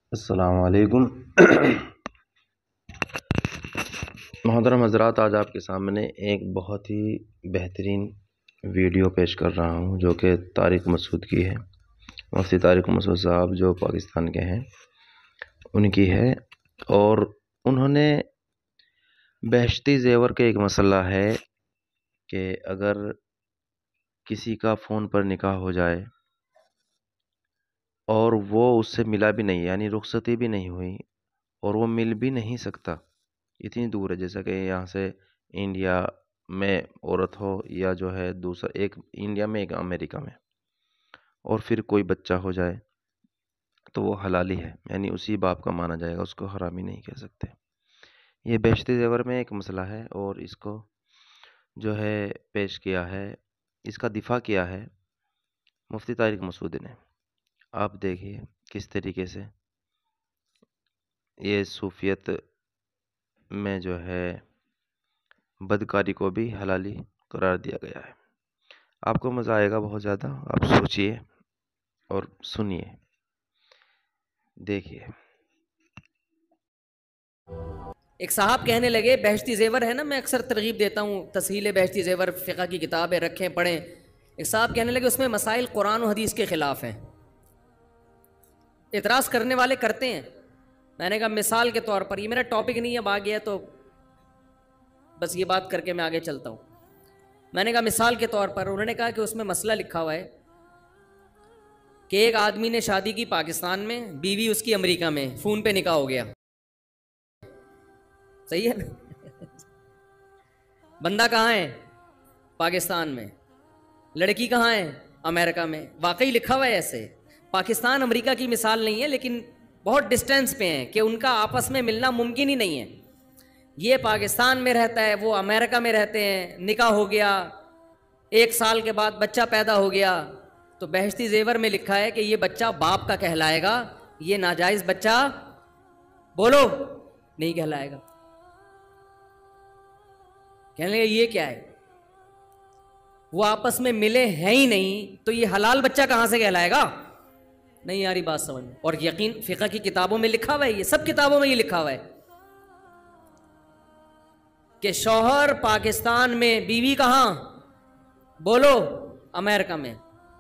अस्सलामु अलैकुम। मोहतरम हज़रात, आज आपके सामने एक बहुत ही बेहतरीन वीडियो पेश कर रहा हूँ जो कि तारिक मसूद की है। मुफ्ती तारिक मसूद साहब जो पाकिस्तान के हैं उनकी है, और उन्होंने बहश्ती ज़ेवर के एक मसला है कि अगर किसी का फ़ोन पर निकाह हो जाए और वो उससे मिला भी नहीं, यानी रुखसती भी नहीं हुई और वो मिल भी नहीं सकता, इतनी दूर है, जैसा कि यहाँ से इंडिया में औरत हो या जो है दूसरा, एक इंडिया में एक अमेरिका में, और फिर कोई बच्चा हो जाए तो वो हलाली है, यानी उसी बाप का माना जाएगा, उसको हरामी नहीं कह सकते। ये बेहश्ती ज़ेवर में एक मसला है और इसको जो है पेश किया है, इसका दिफा किया है मुफ्ती तारिक मसूद ने। आप देखिए किस तरीके से ये सूफियत में जो है बदकारी को भी हलाली करार दिया गया है। आपको मज़ा आएगा बहुत ज़्यादा, आप सोचिए और सुनिए, देखिए। एक साहब कहने लगे, बहश्ती ज़ेवर है ना, मैं अक्सर तरगीब देता हूँ, तस्हील बहश्ती ज़ेवर फ़िक़्ह की किताबें रखें, पढ़ें। एक साहब कहने लगे उसमें मसाइल कुरान और हदीस के ख़िलाफ़ हैं। एतराज़ करने वाले करते हैं। मैंने कहा मिसाल के तौर पर, ये मेरा टॉपिक नहीं है, अब आ गया तो बस ये बात करके मैं आगे चलता हूँ। मैंने कहा मिसाल के तौर पर, उन्होंने कहा कि उसमें मसला लिखा हुआ है कि एक आदमी ने शादी की पाकिस्तान में, बीवी उसकी अमेरिका में, फ़ोन पे निकाह हो गया। सही है ना? बंदा कहाँ है? पाकिस्तान में। लड़की कहाँ है? अमेरिका में। वाकई लिखा हुआ है ऐसे। पाकिस्तान अमेरिका की मिसाल नहीं है, लेकिन बहुत डिस्टेंस पे हैं कि उनका आपस में मिलना मुमकिन ही नहीं है। ये पाकिस्तान में रहता है, वो अमेरिका में रहते हैं, निकाह हो गया, 1 साल के बाद बच्चा पैदा हो गया, तो बहश्ती ज़ेवर में लिखा है कि ये बच्चा बाप का कहलाएगा, ये नाजायज़ बच्चा बोलो नहीं कहलाएगा। कहने लगे ये क्या है, वो आपस में मिले हैं ही नहीं, तो ये हलाल बच्चा कहां से कहलाएगा? नहीं यारी बात समझ में। और यकीन फ़िक़्ह की किताबों में लिखा हुआ है, ये सब किताबों में ये लिखा हुआ है कि शौहर पाकिस्तान में, बीवी कहां? बोलो अमेरिका में।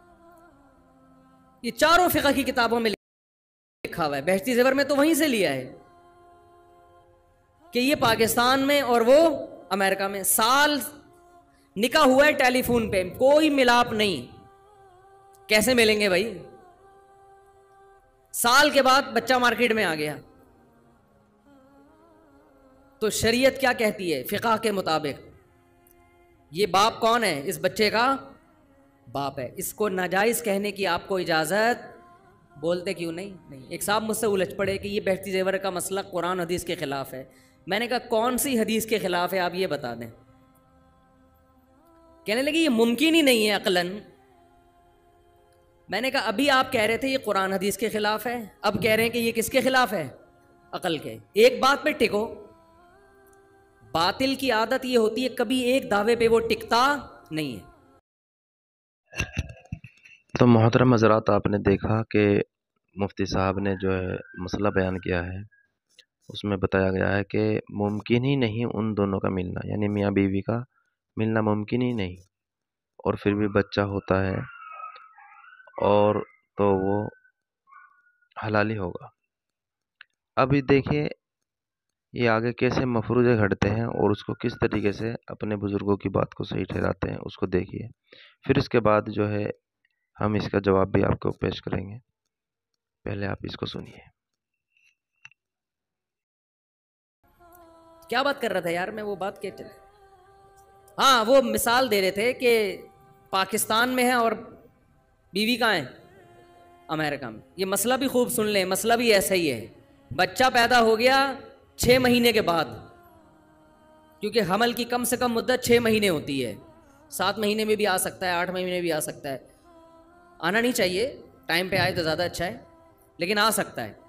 ये चारों फ़िक़्ह की किताबों में लिखा हुआ है। बहश्ती ज़ेवर में तो वहीं से लिया है कि ये पाकिस्तान में और वो अमेरिका में। साल निकाह हुआ है टेलीफोन पे, कोई मिलाप नहीं, कैसे मिलेंगे भाई? साल के बाद बच्चा मार्केट में आ गया, तो शरीयत क्या कहती है? फ़िक़्ह के मुताबिक ये बाप कौन है? इस बच्चे का बाप है। इसको नाजायज़ कहने की आपको इजाज़त, बोलते क्यों नहीं? नहीं। एक साहब मुझसे उलझ पड़े कि ये बहश्ती ज़ेवर का मसला कुरान हदीस के ख़िलाफ़ है। मैंने कहा कौन सी हदीस के ख़िलाफ़ है, आप ये बता दें। कहने लगे ये मुमकिन ही नहीं है अक़लन। मैंने कहा अभी आप कह रहे थे ये कुरान हदीस के ख़िलाफ़ है, अब कह रहे हैं कि ये किसके ख़िलाफ़ है? अक़ल के। एक बात पे टिको। बातिल की आदत ये होती है, कभी एक दावे पे वो टिकता नहीं है। तो मोहतरम हज़रात, आपने देखा कि मुफ्ती साहब ने जो है मसला बयान किया है, उसमें बताया गया है कि मुमकिन ही नहीं उन दोनों का मिलना, यानी मियाँ बीवी का मिलना मुमकिन ही नहीं, और फिर भी बच्चा होता है और तो वो हलाली होगा। अभी देखिए ये आगे कैसे मफरूज़े घड़ते हैं और उसको किस तरीके से अपने बुज़ुर्गों की बात को सही ठहराते हैं, उसको देखिए। फिर इसके बाद जो है हम इसका जवाब भी आपको पेश करेंगे। पहले आप इसको सुनिए। क्या बात कर रहा था यार मैं? वो बात क्या चल, हाँ वो मिसाल दे रहे थे कि पाकिस्तान में है और बीवी कहाँ है? अमेरिका में। ये मसला भी खूब सुन लें, मसला भी ऐसा ही है। बच्चा पैदा हो गया 6 महीने के बाद, क्योंकि हमल की कम से कम मुद्दत 6 महीने होती है। 7 महीने में भी आ सकता है, 8 महीने में भी आ सकता है। आना नहीं चाहिए, टाइम पे आए तो ज़्यादा अच्छा है, लेकिन आ सकता है।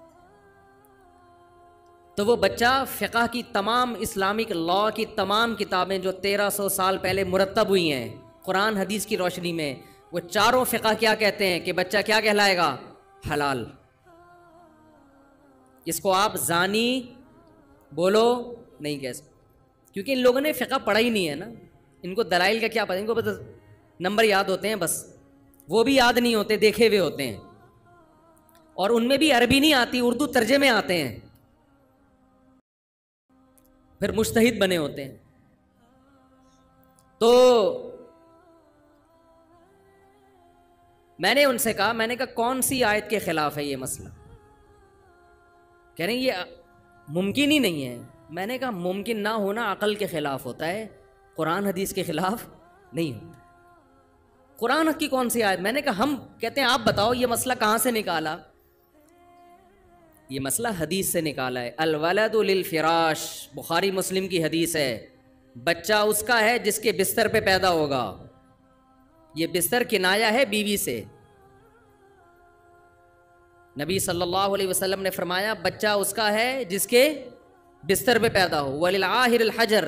तो वो बच्चा फ़िक़्ह की तमाम, इस्लामिक लॉ की तमाम किताबें जो 1300 साल पहले मुरतब हुई हैं कुरान हदीस की रोशनी में, वो चारों फ़िक़्ह क्या कहते हैं कि बच्चा क्या कहलाएगा? हलाल। इसको आप जानी बोलो नहीं कह सकते, क्योंकि इन लोगों ने फ़िक़्ह पढ़ा ही नहीं है ना। इनको दलाइल का क्या पता, इनको बस नंबर याद होते हैं, बस वो भी याद नहीं होते, देखे हुए होते हैं, और उनमें भी अरबी नहीं आती, उर्दू तर्जमे आते हैं, फिर मुज्तहिद बने होते हैं। तो मैंने उनसे कहा, मैंने कहा कौन सी आयत के खिलाफ है ये मसला? कह रहे हैं ये मुमकिन ही नहीं है। मैंने कहा मुमकिन ना होना अकल के खिलाफ होता है, कुरान हदीस के खिलाफ नहीं होता। कुरान की कौन सी आयत? मैंने कहा हम कहते हैं आप बताओ ये मसला कहाँ से निकाला? ये मसला हदीस से निकाला है। अल वलदु लिल फिराश, बुखारी मुस्लिम की हदीस है, बच्चा उसका है जिसके बिस्तर पे पैदा होगा। ये बिस्तर किनाया है बीवी से। नबी सल्लल्लाहु अलैहि वसल्लम ने फरमाया बच्चा उसका है जिसके बिस्तर पे पैदा हो। वलिल आहिरिल हजर,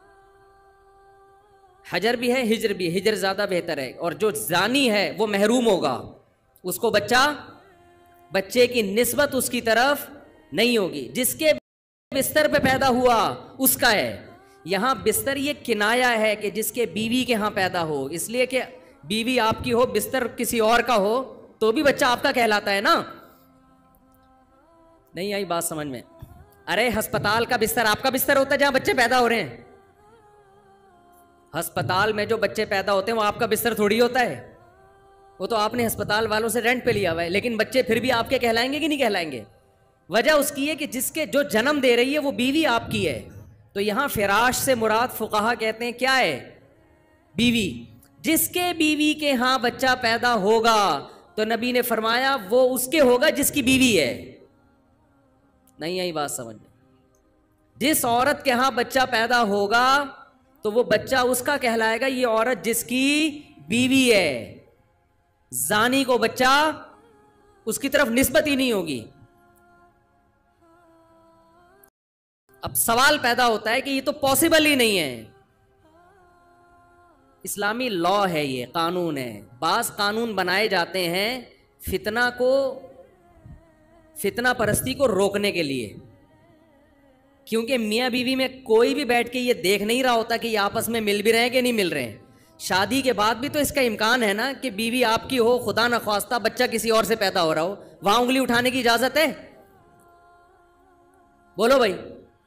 हजर भी है हिजर भी, हिजर ज़्यादा बेहतर है। और जो जानी है वो महरूम होगा, उसको बच्चे की निस्बत उसकी तरफ नहीं होगी। जिसके बिस्तर पे पैदा हुआ उसका है। यहाँ बिस्तर ये किनाया है कि जिसके बीवी के यहाँ पैदा हो, इसलिए कि बीवी आपकी हो, बिस्तर किसी और का हो तो भी बच्चा आपका कहलाता है ना। नहीं आई बात समझ में? अरे अस्पताल का बिस्तर आपका बिस्तर होता है जहां बच्चे पैदा हो रहे हैं। अस्पताल में जो बच्चे पैदा होते हैं वो आपका बिस्तर थोड़ी होता है, वो तो आपने अस्पताल वालों से रेंट पे लिया हुआ है। लेकिन बच्चे फिर भी आपके कहलाएंगे कि नहीं कहलाएंगे? वजह उसकी है कि जिसके जो जन्म दे रही है वो बीवी आपकी है। तो यहां फिराश से मुराद फुकाहा कहते हैं क्या है? बीवी। जिसके बीवी के यहां बच्चा पैदा होगा तो नबी ने फरमाया वो उसके होगा जिसकी बीवी है। नहीं आई बात समझ में? जिस औरत के यहां बच्चा पैदा होगा तो वो बच्चा उसका कहलाएगा, ये औरत जिसकी बीवी है। जानी को बच्चा उसकी तरफ निस्बत ही नहीं होगी। अब सवाल पैदा होता है कि ये तो पॉसिबल ही नहीं है। इस्लामी लॉ है, ये कानून है। बास कानून बनाए जाते हैं फितना परस्ती को रोकने के लिए, क्योंकि मियाँ बीवी में कोई भी बैठ के ये देख नहीं रहा होता कि ये आपस में मिल भी रहे हैं कि नहीं मिल रहे हैं। शादी के बाद भी तो इसका इम्कान है ना कि बीवी आपकी हो, खुदा न ख्वास्ता बच्चा किसी और से पैदा हो रहा हो, वहां उंगली उठाने की इजाजत है? बोलो भाई।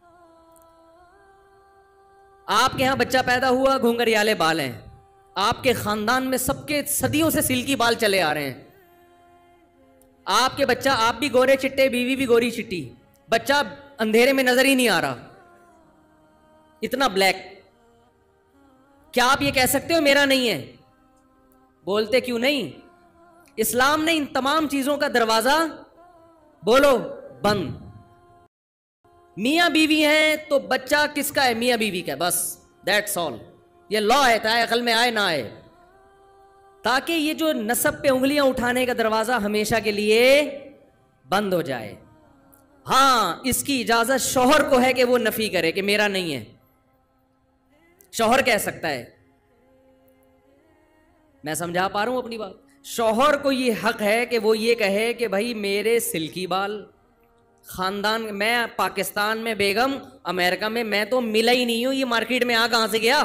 आपके यहां बच्चा पैदा हुआ, घुंघरियाले बाल हैं, आपके खानदान में सबके सदियों से सिल्की बाल चले आ रहे हैं। आपके बच्चा, आप भी गोरे चिट्टे, बीवी भी गोरी चिट्टी, बच्चा अंधेरे में नजर ही नहीं आ रहा, इतना ब्लैक। क्या आप ये कह सकते हो मेरा नहीं है? बोलते क्यों नहीं? इस्लाम ने इन तमाम चीजों का दरवाजा बोलो बंद। मियां बीवी हैं तो बच्चा किसका है? मियां बीवी का, बस दैट्स ऑल। ये लॉ है, चाहे अकल में आए ना आए, ताकि ये जो नसब पे उंगलियां उठाने का दरवाजा हमेशा के लिए बंद हो जाए। हां, इसकी इजाजत शौहर को है कि वो नफी करे कि मेरा नहीं है। शौहर कह सकता है। मैं समझा पा रहा हूं अपनी बात? शौहर को ये हक है कि वो ये कहे कि भाई मेरे सिल्की बाल, खानदान, मैं पाकिस्तान में बेगम, अमेरिका में मैं तो मिला ही नहीं हूं, ये मार्केट में आ कहां से गया?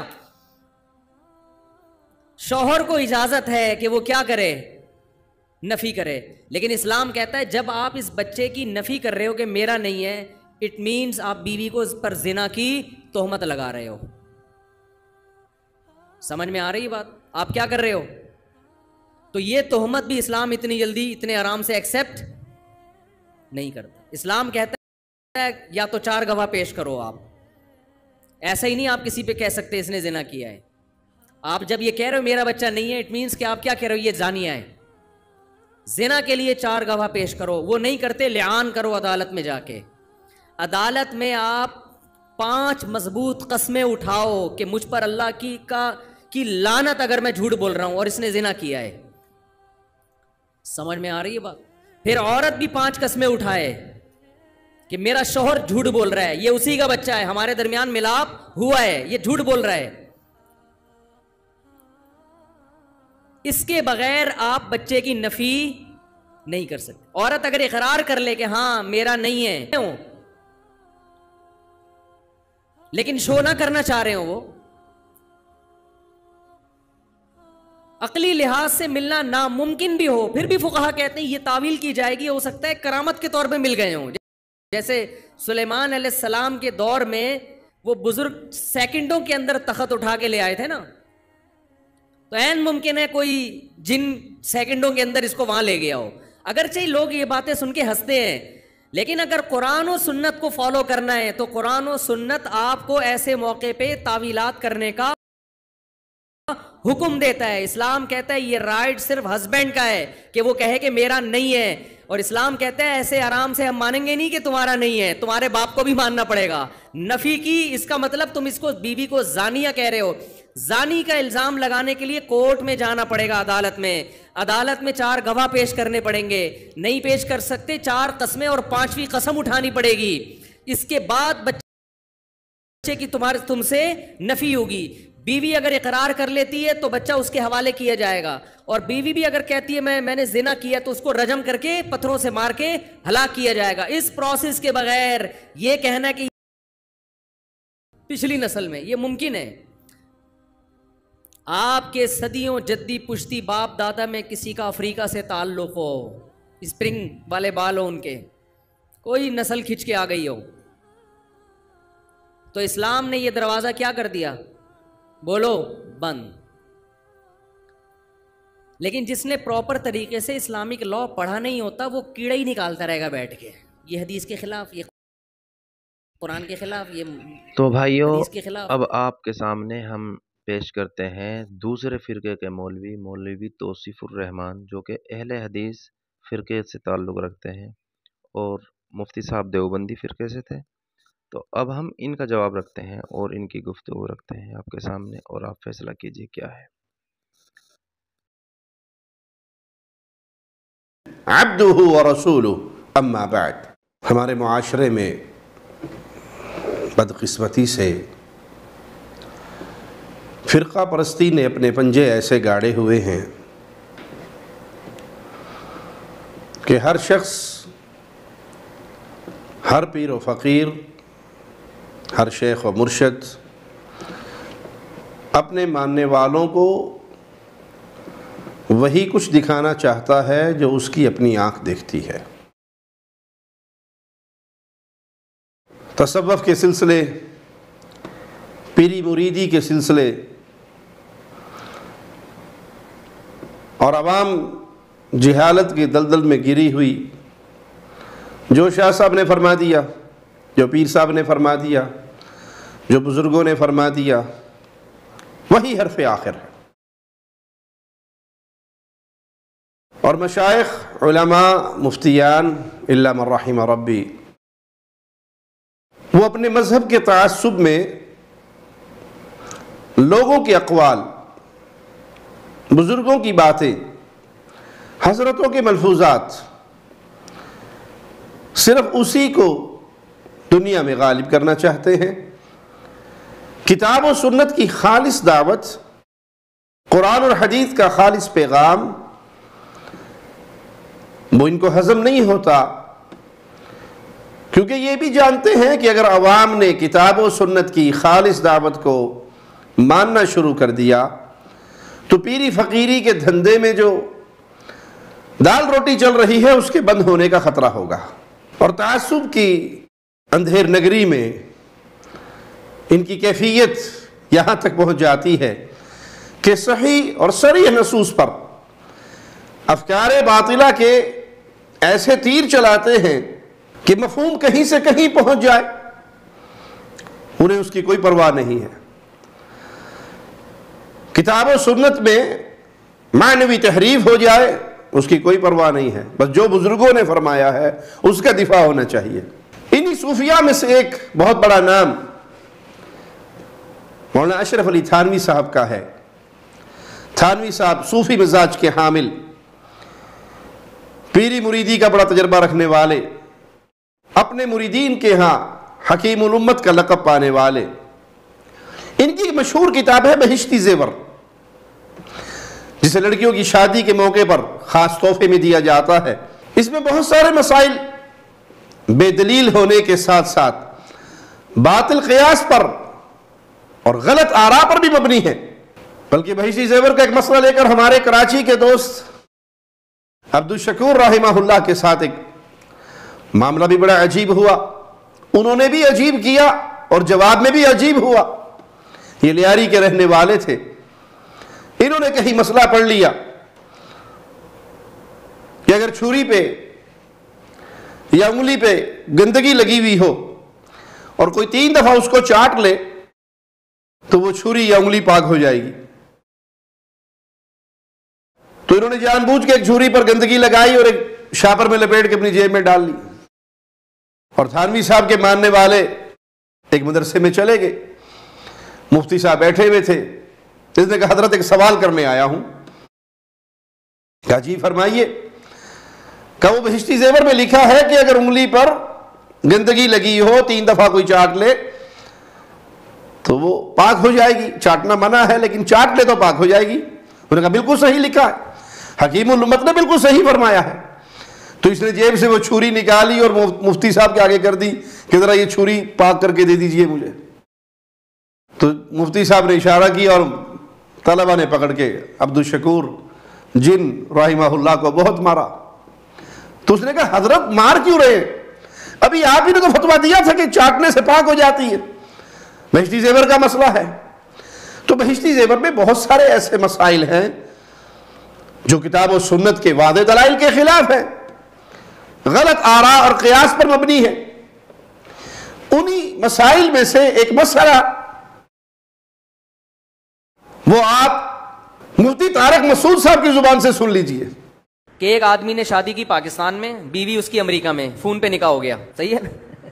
शौहर को इजाजत है कि वो क्या करे? नफी करे। लेकिन इस्लाम कहता है जब आप इस बच्चे की नफी कर रहे हो कि मेरा नहीं है, इट मीन्स आप बीवी को इस पर जिना की तोहमत लगा रहे हो। समझ में आ रही बात? आप क्या कर रहे हो? तो ये तोहमत भी इस्लाम इतनी जल्दी इतने आराम से एक्सेप्ट नहीं करता। इस्लाम कहता है या तो 4 गवाह पेश करो आप। ऐसा ही नहीं आप किसी पे कह सकते इसने जिना किया है। आप जब ये कह रहे हो मेरा बच्चा नहीं है, इट मीन्स कि आप क्या कह रहे हो? ये जानिया है। जिना के लिए 4 गवाह पेश करो, वो नहीं करते, लिआन करो अदालत में जाके। अदालत में आप 5 मजबूत कस्में उठाओ कि मुझ पर अल्लाह की लानत अगर मैं झूठ बोल रहा हूं और इसने जिना किया है। समझ में आ रही है बात? फिर औरत भी 5 कस्में उठाए कि मेरा शौहर झूठ बोल रहा है, ये उसी का बच्चा है, हमारे दरमियान मिलाप हुआ है, ये झूठ बोल रहा है। इसके बगैर आप बच्चे की नफी नहीं कर सकते। औरत अगर इकरार कर ले कि हाँ मेरा नहीं है, लेकिन शो ना करना चाह रहे हो, वो अकली लिहाज से मिलना नामुमकिन भी हो, फिर भी फुकहा कहते हैं ये तावील की जाएगी, हो सकता है करामत के तौर पे मिल गए हों। जैसे सुलेमान अलैहिस्सलाम के दौर में वो बुजुर्ग सेकंडों के अंदर तख्त उठा के ले आए थे ना, तो ऐन मुमकिन है कोई जिन सेकंडों के अंदर इसको वहां ले गया हो। अगरचे लोग ये बातें सुन के हंसते हैं, लेकिन अगर कुरान और सुन्नत को फॉलो करना है तो कुरान और सुन्नत आपको ऐसे मौके पे तावीलात करने का हुक्म देता है। इस्लाम कहता है ये राइट सिर्फ हस्बैंड का है कि वो कहे कि मेरा नहीं है, और इस्लाम कहता है ऐसे आराम से हम मानेंगे नहीं कि तुम्हारा नहीं है, तुम्हारे बाप को भी मानना पड़ेगा। नफी की इसका मतलब तुम इसको बीवी को जानिया कह रहे हो, जानी का इल्जाम लगाने के लिए कोर्ट में जाना पड़ेगा, अदालत में 4 गवाह पेश करने पड़ेंगे, नहीं पेश कर सकते 4 कस्में और 5वीं कसम उठानी पड़ेगी, इसके बाद बच्चे की तुमसे नफी होगी। बीवी अगर इकरार कर लेती है तो बच्चा उसके हवाले किया जाएगा, और बीवी भी अगर कहती है मैंने जिना किया तो उसको रजम करके पत्थरों से मार के हलाक किया जाएगा। इस प्रोसेस के बगैर ये कहना कि पिछली नस्ल में ये मुमकिन है। आपके सदियों जद्दी पुश्ती बाप दादा में किसी का अफ्रीका से ताल्लुक हो, स्प्रिंग वाले बाल हो उनके, कोई नस्ल खिंच के आ गई हो, तो इस्लाम ने ये दरवाजा क्या कर दिया, बोलो बंद। लेकिन जिसने प्रॉपर तरीके से इस्लामिक लॉ पढ़ा नहीं होता वो कीड़ा ही निकालता रहेगा बैठ के, ये हदीस के खिलाफ, ये कुरान के खिलाफ, ये तो भाइयों हदीस के खिलाफ। अब आपके सामने हम पेश करते हैं दूसरे फिरके के मौलवी तौसीफुर रहमान, जो कि अहले हदीस फिरके से ताल्लुक़ रखते हैं और मुफ्ती साहब देवबंदी फिरके से थे। तो अब हम इनका जवाब रखते हैं और इनकी गुफ्तगू रखते हैं आपके सामने, और आप फैसला कीजिए क्या है। अब्दुहु व रसूलुहु अम्मा बाद। हमारे मुआशरे में बदकिस्मती से फ़िरक़ा परस्ती ने अपने पंजे ऐसे गाड़े हुए हैं कि हर शख्स, हर पीर व फ़कीर, हर शेख व मुर्शद अपने मानने वालों को वही कुछ दिखाना चाहता है जो उसकी अपनी आँख देखती है। तसव्वुफ़ के सिलसिले, पीरी मुरीदी के सिलसिले और अवाम जहालत के दलदल में गिरी हुई, जो शाह साहब ने फरमा दिया, जो पीर साहब ने फरमा दिया, जो बुज़ुर्गों ने फरमा दिया, वही हर्फ़ आखिर है। और मशाइख, उलमा, मुफ्तियान इल्ला मन रहिम रब्बी, वो अपने मज़हब के तअस्सुब में लोगों के अक़वाल, बुज़ुर्गों की बातें, हज़रतों के मलफूज़ात, सिर्फ़ उसी को दुनिया में गालिब करना चाहते हैं। किताब और सुन्नत की खालिस दावत, कुरान और हदीस का खालिस पैगाम वो इनको हज़म नहीं होता, क्योंकि ये भी जानते हैं कि अगर अवाम ने किताब और सुन्नत की खालिस दावत को मानना शुरू कर दिया तो पीरी फ़कीरी के धंधे में जो दाल रोटी चल रही है उसके बंद होने का ख़तरा होगा। और तअस्सुब की अंधेर नगरी में इनकी कैफियत यहाँ तक पहुँच जाती है कि सही और सरीह नसूस पर अफ़कारे बातिला के ऐसे तीर चलाते हैं कि मफ़हूम कहीं से कहीं पहुँच जाए, उन्हें उसकी कोई परवाह नहीं है। किताब और सुन्नत में मानवी तहरीफ हो जाए उसकी कोई परवाह नहीं है, बस जो बुजुर्गों ने फरमाया है उसका दिफा होना चाहिए। इन्हीं सूफिया में से एक बहुत बड़ा नाम मौलाना अशरफ अली थानवी साहब का है। थानवी साहब सूफी मिजाज के हामिल, पीरी मुरीदी का बड़ा तजर्बा रखने वाले, अपने मुरीदीन के यहाँ हकीमुल उम्मत का लक़ब पाने वाले। इनकी मशहूर किताब है बहिश्ती ज़ेवर, जिसे लड़कियों की शादी के मौके पर ख़ास तोहफे में दिया जाता है। इसमें बहुत सारे मसाइल बेदलील होने के साथ साथ बातिल क़ियास पर और गलत आरा पर भी मबनी है। बल्कि बहिश्ती ज़ेवर का एक मसला लेकर हमारे कराची के दोस्त अब्दुल शकूर रहमहुल्लाह के साथ एक मामला भी बड़ा अजीब हुआ। उन्होंने भी अजीब किया और जवाब में भी अजीब हुआ। ये लियारी के रहने वाले थे। इन्होंने कहीं मसला पढ़ लिया कि अगर छुरी पे या उंगली पे गंदगी लगी हुई हो और कोई 3 दफा उसको चाट ले तो वो छुरी या उंगली पाक हो जाएगी। तो इन्होंने जानबूझ के एक छुरी पर गंदगी लगाई और एक शापर में लपेट के अपनी जेब में डाल ली और थानवी साहब के मानने वाले एक मदरसे में चले गए। मुफ्ती साहब बैठे हुए थे। इसने कहा हजरत एक सवाल करने आया हूं। क्या जी फरमाइए। क्या वो बहिश्ती ज़ेवर में लिखा है कि अगर उंगली पर गंदगी लगी हो 3 दफा कोई चाट ले तो वो पाक हो जाएगी। चाटना मना है लेकिन चाट ले तो पाक हो जाएगी। उन्होंने कहा बिल्कुल सही लिखा है, हकीमुल उम्मत ने बिल्कुल सही फरमाया है। तो इसने जेब से वो छुरी निकाली और मुफ्ती साहब के आगे कर दी कि जरा ये छुरी पाक करके दे दीजिए मुझे। तो मुफ्ती साहब ने इशारा किया और तलबा ने पकड़ के अब्दुल शकूर जिन रहमहुल्लाह को बहुत मारा। तो उसने कहा हजरत मार क्यों रहे, अभी आप ही ने तो फतवा दिया था कि चाटने से पाक हो जाती है। बहिश्ती ज़ेवर का मसला है। तो बहिश्ती ज़ेवर में बहुत सारे ऐसे मसाइल हैं जो किताब और सुन्नत के वादे दलाइल के खिलाफ है, गलत आरा और क़ियास पर मबनी है। उन्हीं मसाइल में से एक मसला वो आप मुफ्ती तारिक मसूद साहब की जुबान से सुन लीजिए कि एक आदमी ने शादी की पाकिस्तान में, बीवी उसकी अमेरिका में, फोन पे निकाह हो गया। सही है ना?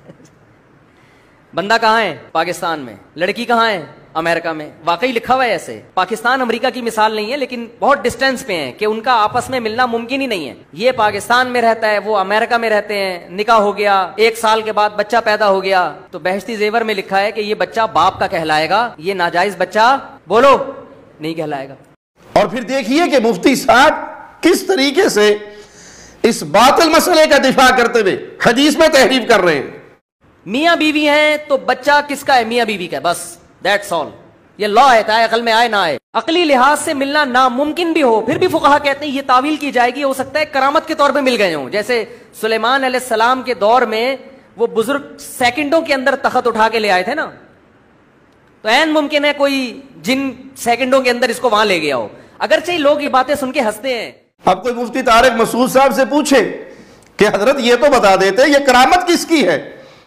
बंदा कहाँ है? पाकिस्तान में। लड़की कहाँ है? अमेरिका में। वाकई लिखा हुआ है ऐसे। पाकिस्तान अमेरिका की मिसाल नहीं है लेकिन बहुत डिस्टेंस पे है कि उनका आपस में मिलना मुमकिन ही नहीं है। ये पाकिस्तान में रहता है, वो अमेरिका में रहते हैं, निकाह हो गया, 1 साल के बाद बच्चा पैदा हो गया। तो बहिश्ती ज़ेवर में लिखा है कि ये बच्चा बाप का कहलाएगा, ये नाजायज बच्चा बोलो नहीं कहलाएगा। और फिर देखिए कि मुफ्ती साहब किस तरीके से इस बातिल मसले का दिफा करते हुए हदीस में तहरीफ कर रहे हैं। मियां बीवी हैं तो बच्चा किसका है? मियां बीवी का, बस दैट्स ऑल। ये लॉ है, चाहे अकल में आए ना आए। अकली लिहाज से मिलना नामुमकिन भी हो फिर भी फुकहा कहते हैं ये तावील की जाएगी, हो सकता है करामत के तौर पे मिल गए हों। जैसे सुलेमान अलैहिस्सलाम के दौर में वो बुजुर्ग सेकंडों के अंदर तख्त उठा के ले आए थे ना, तो ऐन मुमकिन है कोई जिन सेकंडों के अंदर इसको वहां ले गया हो। अगरचे लोग ये बातें सुन के हंसते हैं। अब कोई मुफ्ती तारिक मसूद साहब से पूछे कि हजरत ये तो बता देते ये करामत किसकी है।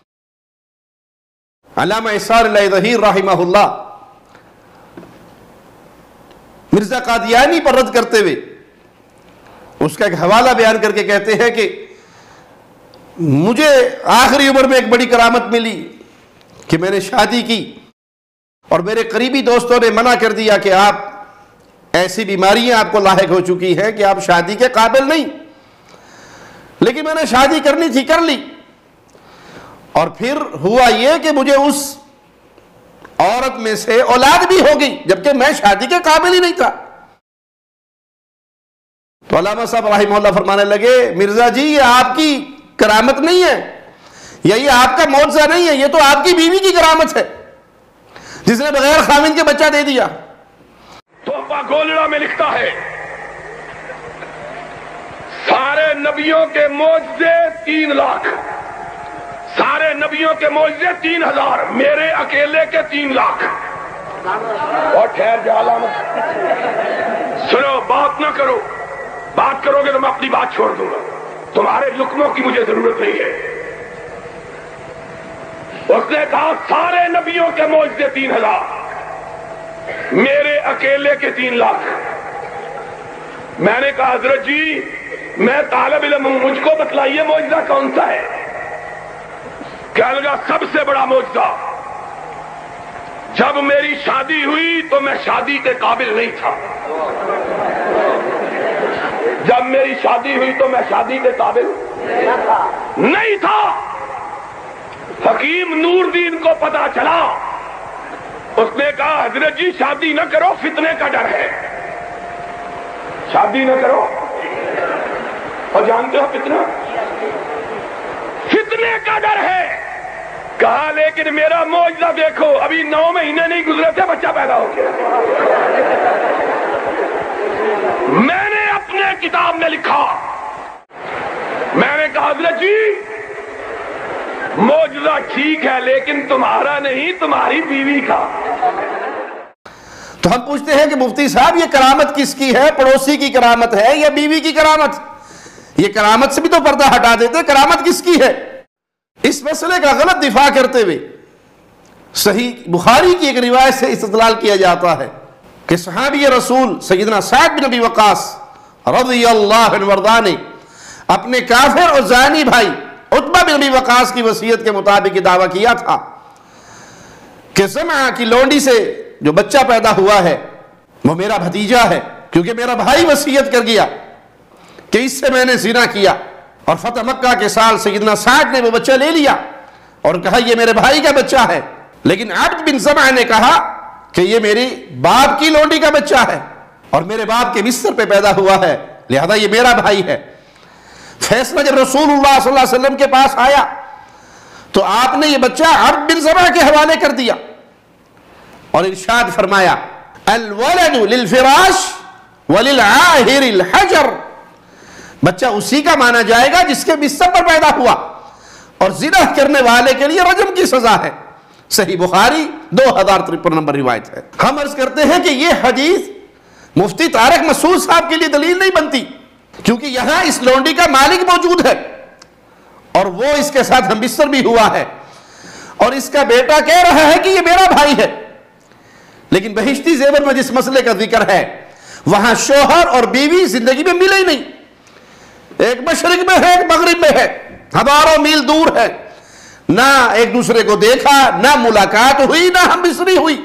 अल्लामा इसार ज़हीर रहमहुल्लाह मिर्जा कादियानी पर रद्द करते हुए उसका एक हवाला बयान करके कहते हैं कि मुझे आखिरी उम्र में एक बड़ी करामत मिली कि मैंने शादी की और मेरे करीबी दोस्तों ने मना कर दिया कि आप ऐसी बीमारियां आपको लायक हो चुकी है कि आप शादी के काबिल नहीं, लेकिन मैंने शादी करनी थी, कर ली। और फिर हुआ यह कि मुझे उस औरत में से औलाद भी हो गई जबकि मैं शादी के काबिल ही नहीं था। तो अल्लामा साहब रहमहुल्लाह फरमाने लगे मिर्जा जी ये आपकी करामत नहीं है, या ये आपका मौजज़ा नहीं है, ये तो आपकी बीवी की करामत है जिसने बगैर खामिन के बच्चा दे दिया। तोहफा गोलड़ा में लिखता है सारे नबियों के मौजज़े 3 लाख, सारे नबियों के मौजज़े 3000, मेरे अकेले के 3 लाख। और ठहर जाला मत, सुनो, बात ना करो, बात करोगे तो मैं अपनी बात छोड़ दूंगा। तुम्हारे लुकमों की मुझे जरूरत नहीं है। उसने कहा सारे नबियों के मौजज़े 3000, मेरे अकेले के 3 लाख। मैंने कहा हजरत जी मैं तालिब इल्म हूं, मुझको बतलाइए मौजज़ा कौन सा है। क्या लगा सबसे बड़ा मौजज़ा, जब मेरी शादी हुई तो मैं शादी के काबिल नहीं था। जब मेरी शादी हुई तो मैं शादी के काबिल नहीं था। हकीम नूरदीन को पता चला, उसने कहा हजरत जी शादी न करो, फितने का डर है, शादी न करो। और जानते हो कितना? कितने का डर है। कहा लेकिन मेरा मौजज़ा देखो, अभी 9 महीने नहीं गुजरे थे बच्चा पैदा हो गया। मैंने अपने किताब में लिखा, मैंने कहा हज़रत जी मौजज़ा ठीक है लेकिन तुम्हारा नहीं, तुम्हारी बीवी का। तो हम पूछते हैं कि मुफ्ती साहब ये करामत किसकी है? पड़ोसी की करामत है या बीवी की करामत? ये करामत से भी तो पर्दा हटा देते, करामत किसकी है? इस मसले का गलत दिफा करते हुए सही बुखारी की एक रिवायत से इस्तदलाल किया जाता है कि सहाबी रसूल सैयदना साद बिन अबी वक़ास रज़ियल्लाहु अन्हु ने अपने काफिर और जानी भाई उतबा बिन अबी वक़ास की वसीयत के मुताबिक दावा किया था कि ज़मा की लोंडी से जो बच्चा पैदा हुआ है वो मेरा भतीजा है, क्योंकि मेरा भाई वसीयत कर गया कि इससे मैंने ज़िना किया। और फतह मक्का के साल सैयदना साद ने वो बच्चा ले लिया और कहा ये मेरे भाई का बच्चा है, लेकिन अब्द बिन ज़मा ने कहा कि ये मेरी बाप की लोंडी का बच्चा है और मेरे बाप के बिस्तर पे पैदा हुआ है, लिहाजा ये मेरा भाई है। फैसला जब रसूलुल्लाह सल्लल्लाहु अलैहि वसल्लम के पास आया तो आपने ये बच्चा अब्द बिन ज़मा के हवाले कर दिया और इरशाद फरमाया अल वलदु लिल फिराश व लिल आहिरिल हजर, बच्चा उसी का माना जाएगा जिसके बिस्तर पर पैदा हुआ और जिना करने वाले के लिए रजम की सजा है। सही बुखारी 2053 नंबर रिवायत है। हम अर्ज करते हैं कि यह हदीस मुफ्ती तारिक मसूद साहब के लिए दलील नहीं बनती, क्योंकि यहां इस लोंडी का मालिक मौजूद है और वो इसके साथ हम बिस्तर भी हुआ है और इसका बेटा कह रहा है कि ये मेरा भाई है। लेकिन बहिश्ती ज़ेवर में जिस मसले का जिक्र है वहां शोहर और बीवी जिंदगी में मिले ही नहीं, एक मशरिक में है एक मगरिब में है, हजारों मील दूर है, ना एक दूसरे को देखा, ना मुलाकात हुई, ना हम बिस्तरी हुई।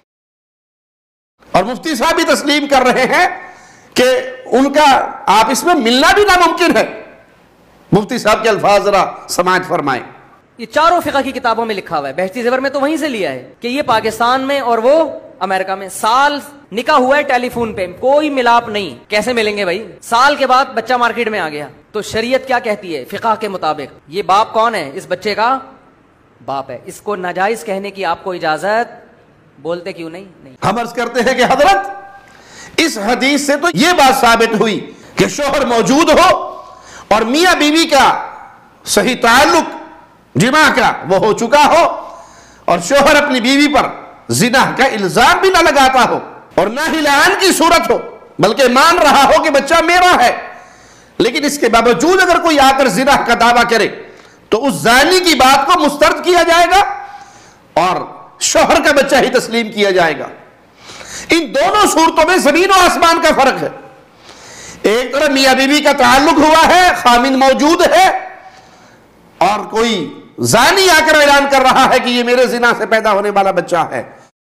और मुफ्ती साहब भी तस्लीम कर रहे हैं कि उनका आपस में मिलना भी नामुमकिन है। मुफ्ती साहब के अल्फाज जरा समाज फरमाएं। ये चारों फिक़ह की किताबों में लिखा हुआ है, बहती ज़ेवर में तो वहीं से लिया है कि ये पाकिस्तान में और वो अमेरिका में साल निकाह हुआ है टेलीफोन पे, कोई मिलाप नहीं। कैसे मिलेंगे भाई? साल के बाद बच्चा मार्केट में आ गया तो शरीयत क्या कहती है? फिक़ह के मुताबिक ये बाप कौन है? इस बच्चे का बाप है, इसको नाजायज कहने की आपको इजाजत? बोलते क्यों नहीं? नहीं। हम अर्ज करते हैं कि हजरत इस हदीस से तो यह बात साबित हुई कि शोहर मौजूद हो और मियां बीवी का सही ताल्लुक जिमा का वो हो चुका हो और शोहर अपनी बीवी पर जिना का इल्जाम भी ना लगाता हो और ना ही लान की सूरत हो, बल्कि मान रहा हो कि बच्चा मेरा है, लेकिन इसके बावजूद अगर कोई आकर जिना का दावा करे तो उस जानी की बात को मुस्तरद किया जाएगा और शोहर का बच्चा ही तस्लीम किया जाएगा। इन दोनों सूरतों में जमीन और आसमान का फर्क है। एक तरफ मियां बीवी का ताल्लुक हुआ है, खामिन मौजूद है और कोई जानी आकर ऐलान कर रहा है कि ये मेरे जिना से पैदा होने वाला बच्चा है,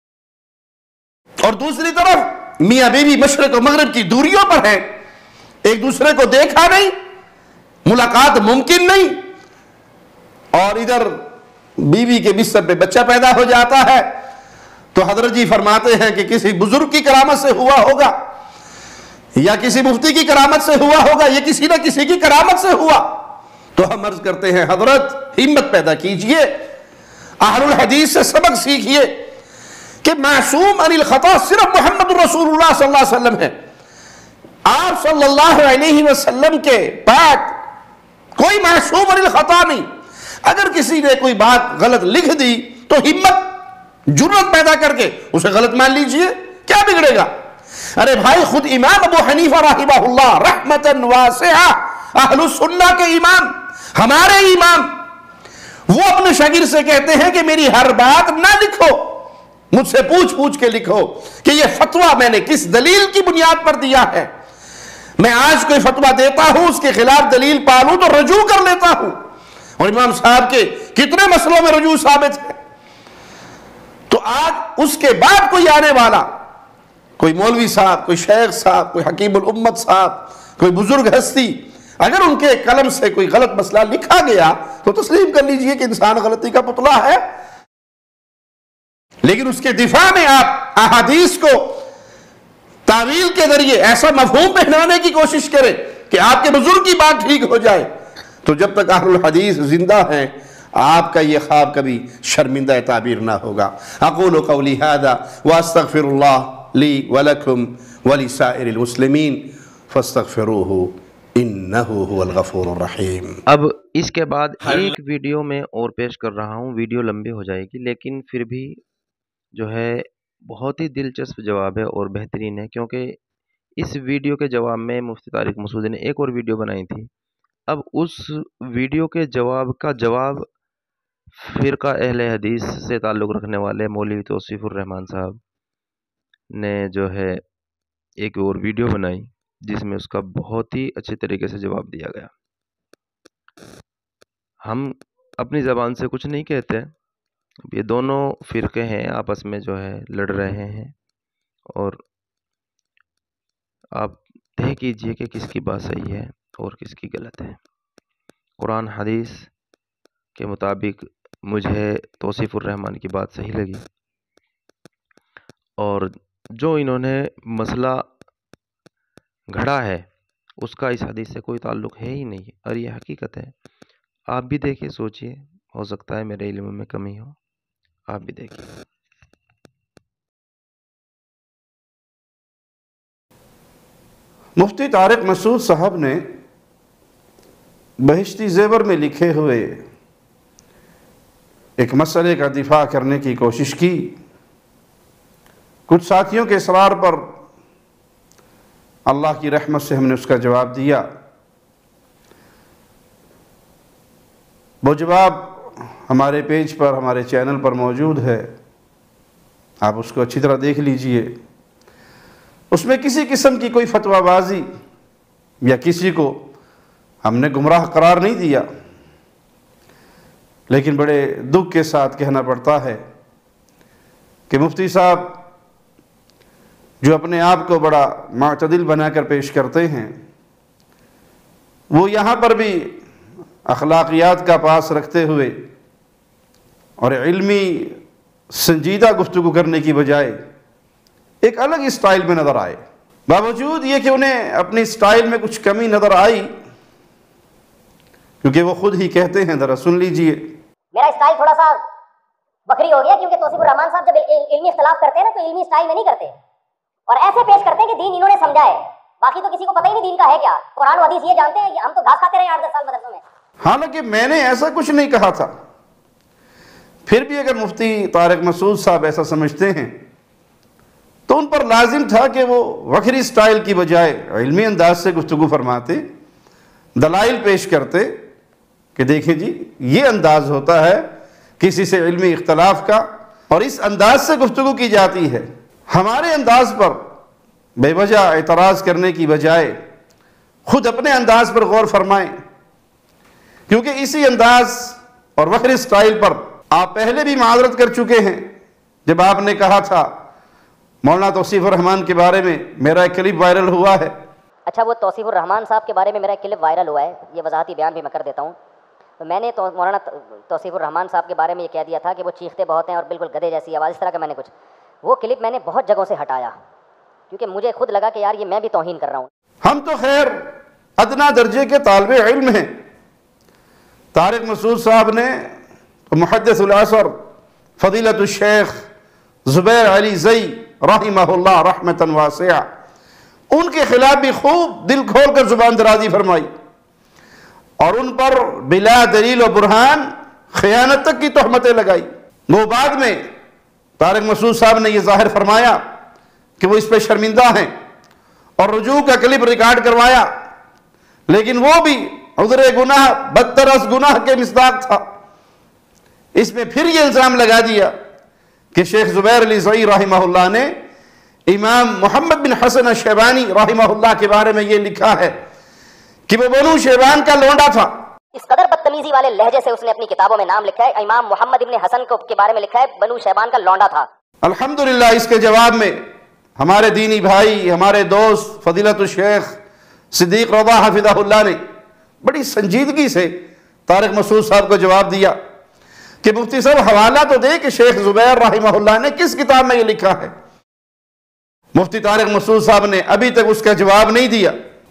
और दूसरी तरफ मियां बीवी मशरिक और मगरिब की दूरियों पर है, एक दूसरे को देखा नहीं, मुलाकात मुमकिन नहीं, और इधर बीवी के बिस्तर पे बच्चा पैदा हो जाता है। तो हजरत जी फरमाते हैं कि किसी बुजुर्ग की करामत से हुआ होगा या किसी मुफ्ती की करामत से हुआ होगा, ये किसी ना किसी की करामत से हुआ। तो हम अर्ज करते हैं हजरत हिम्मत पैदा कीजिए, अहलुल हदीस से सबक सीखिए कि मासूम अनिल खता सिर्फ मोहम्मद रसूलुल्लाह सल्लल्लाहु अलैहि वसल्लम है। आप सल्लल्लाहु अलैहि वसल्लम के बाद कोई मासूम अनिल खता नहीं। अगर किसी ने कोई बात गलत लिख दी तो हिम्मत जुर्रत पैदा करके उसे गलत मान लीजिए, क्या बिगड़ेगा? अरे भाई, खुद इमाम अबू हनीफा रहिमहुल्लाह रहमतन वासिआ अहलुस सुन्नह के इमाम, हमारे इमाम, वो अपने शागिर्द से कहते हैं कि मेरी हर बात ना लिखो, मुझसे पूछ पूछ के लिखो कि यह फतवा मैंने किस दलील की बुनियाद पर दिया है। मैं आज कोई फतवा देता हूं, उसके खिलाफ दलील पालूं तो रजू कर लेता हूं, और इमाम साहब के कितने मसलों में रजू साबित है। तो आज उसके बाद कोई आने वाला, कोई मौलवी साहब, कोई शेख साहब, कोई हकीमुल उम्मत साहब, कोई बुजुर्ग हस्ती, अगर उनके कलम से कोई गलत मसला लिखा गया तो तस्लीम कर लीजिए कि इंसान गलती का पुतला है। लेकिन उसके दिफा में आप अहादीस को तावील के जरिए ऐसा मफहूम पहनाने की कोशिश करें कि आपके बुजुर्ग की बात ठीक हो जाए। तो जब तक अहलुल हदीस जिंदा हैं, आपका ये ख्वाब कभी शर्मिंदा ताबीर ना होगा। अक़ूलु क़ौली हाज़ा व अस्तग़फ़िरुल्लाह ली व लकुम व लिसाइरिल मुस्लिमीन फस्तग़फ़िरूहु इन्नहु हुवल गफ़ूरुर रहीम। अब इसके बाद एक वीडियो में और पेश कर रहा हूँ, वीडियो लंबी हो जाएगी लेकिन फिर भी जो है बहुत ही दिलचस्प जवाब है और बेहतरीन है, क्योंकि इस वीडियो के जवाब में मुफ्ती तारिक मसूदी ने एक और वीडियो बनाई थी। अब उस वीडियो के जवाब का जवाब फ़िरका अहले हदीस से ताल्लुक़ रखने वाले मौलवी तौसीफ़ुर रहमान साहब ने जो है एक और वीडियो बनाई, जिसमें उसका बहुत ही अच्छे तरीके से जवाब दिया गया। हम अपनी ज़बान से कुछ नहीं कहते, ये दोनों फ़िरके हैं आपस में जो है लड़ रहे हैं, और आप तय कीजिए कि किसकी बात सही है और किसकी गलत है। कुरान हदीस के मुताबिक मुझे तौसीफ़ुर रहमान की बात सही लगी, और जो इन्होंने मसला घड़ा है उसका इस हदीस से कोई ताल्लुक़ है ही नहीं, और ये हकीकत है। आप भी देखिए, सोचिए, हो सकता है मेरे इल्म में कमी हो, आप भी देखिए। मुफ्ती तारिक मसूद साहब ने बहिश्ती ज़ेवर में लिखे हुए एक मसले का दिफा करने की कोशिश की। कुछ साथियों के इसरार पर अल्लाह की रहमत से हमने उसका जवाब दिया। वो जवाब हमारे पेज पर, हमारे चैनल पर मौजूद है, आप उसको अच्छी तरह देख लीजिए। उसमें किसी किस्म की कोई फतवाबाजी या किसी को हमने गुमराह करार नहीं दिया, लेकिन बड़े दुख के साथ कहना पड़ता है कि मुफ्ती साहब जो अपने आप को बड़ा मातदिल बनाकर पेश करते हैं, वो यहाँ पर भी अखलाकियात का पास रखते हुए और इल्मी संजीदा गुफ्तगू करने की बजाय एक अलग स्टाइल में नज़र आए। बावजूद ये कि उन्हें अपनी स्टाइल में कुछ कमी नज़र आई, क्योंकि वो खुद ही कहते हैं, ज़रा सुन लीजिए। मेरा स्टाइल थोड़ा सा बकरी हो गया, क्योंकि तौसीफुर रहमान साहब जब इल्मी इख्तिलाफ करते हैं ना, तो इल्मी स्टाइल में नहीं करते और ऐसे पेश करते हैं कि दीन इन्होंने समझा है, बाकी तो किसी को पता ही नहीं दीन का है क्या। कुरान और हदीस ये जानते हैं, हम तो घास खाते रहे 8-10 साल मदरसों में। हालांकि मैंने ऐसा कुछ नहीं कहा था, फिर भी अगर मुफ्ती तारिक मसूद साहब ऐसा समझते हैं तो उन पर लाजिम था कि वो वखरी स्टाइल की बजाय इल्मी अंदाज से गुफ्तगू फरमाते, दलाइल पेश करते कि देखें जी ये अंदाज होता है किसी से इल्मी इख्तलाफ का, और इस अंदाज से गुफ्तगू की जाती है। हमारे अंदाज पर बेवजह एतराज़ करने की बजाय खुद अपने अंदाज पर गौर फरमाएं, क्योंकि इसी अंदाज और वखरी स्टाइल पर आप पहले भी माजरत कर चुके हैं, जब आपने कहा था मौलाना तौसीफुर रहमान के बारे में मेरा एक क्लिप वायरल हुआ है। अच्छा, वो तौसीफुर रहमान साहब के बारे में मेरा एक क्लिप वायरल हुआ है, ये वजाहती बयान भी मैं कर देता हूँ। तो मैंने तो मौलाना तौसीफुर रहमान साहब के बारे में ये कह दिया था कि वो चीखते बहुत हैं और बिल्कुल गधे जैसी आवाज़, इस तरह का मैंने कुछ, वो क्लिप मैंने बहुत जगहों से हटाया, क्योंकि मुझे खुद लगा कि यार ये मैं भी तौहीन कर रहा हूँ। हम तो खैर अदना दर्जे के तालिबे इल्म हैं। तारिक मसूद साहब ने मुहद्दिसुल असर फजीलतुल शेख ज़ुबैर अली ज़ई रहिमहुल्लाह रहमतन वासिया, उनके खिलाफ भी खूब दिल खोल कर जुबान दराजी फरमाई और उन पर बिला दलील और बुरहान खयानत तक की तोहमतें लगाई। वो बाद में तारिक मसूद साहब ने यह जाहिर फरमाया कि वो इस पर शर्मिंदा हैं और रुजू का क्लिप रिकॉर्ड करवाया, लेकिन वो भी उज़्र गुनाह बदतरस गुनाह के मिस्दाक था। इसमें फिर ये इल्ज़ाम लगा दिया कि शेख ज़ुबैर अली ज़ई रहमहुल्लाह ने इमाम मोहम्मद बिन हसन शैबानी रहमहुल्लाह के बारे में ये लिखा है कि वो बनु शैबान का लौंडा था। इस कदर बदतमीजी वाले लहजे से उसने अपनी किताबों में नाम लिखा है, इमाम मोहम्मद इब्न हसन के बारे में लिखा है बनु शैबान का लौंडा था। अल्हम्दुलिल्लाह, इसके जवाब में हमारे दीनी भाई, हमारे दोस्त फजीलतुल शेख सिद्दीक रज़ा हफिज़हुल्लाह ने बड़ी संजीदगी से तारिक मसूद साहब को जवाब दिया कि मुफ्ती साहब हवाला तो दे कि शेख ज़ुबैर रहमहुल्लाह ने किस किताब में ये लिखा है। मुफ्ती तारिक मसूद साहब ने अभी तक उसका जवाब नहीं दिया।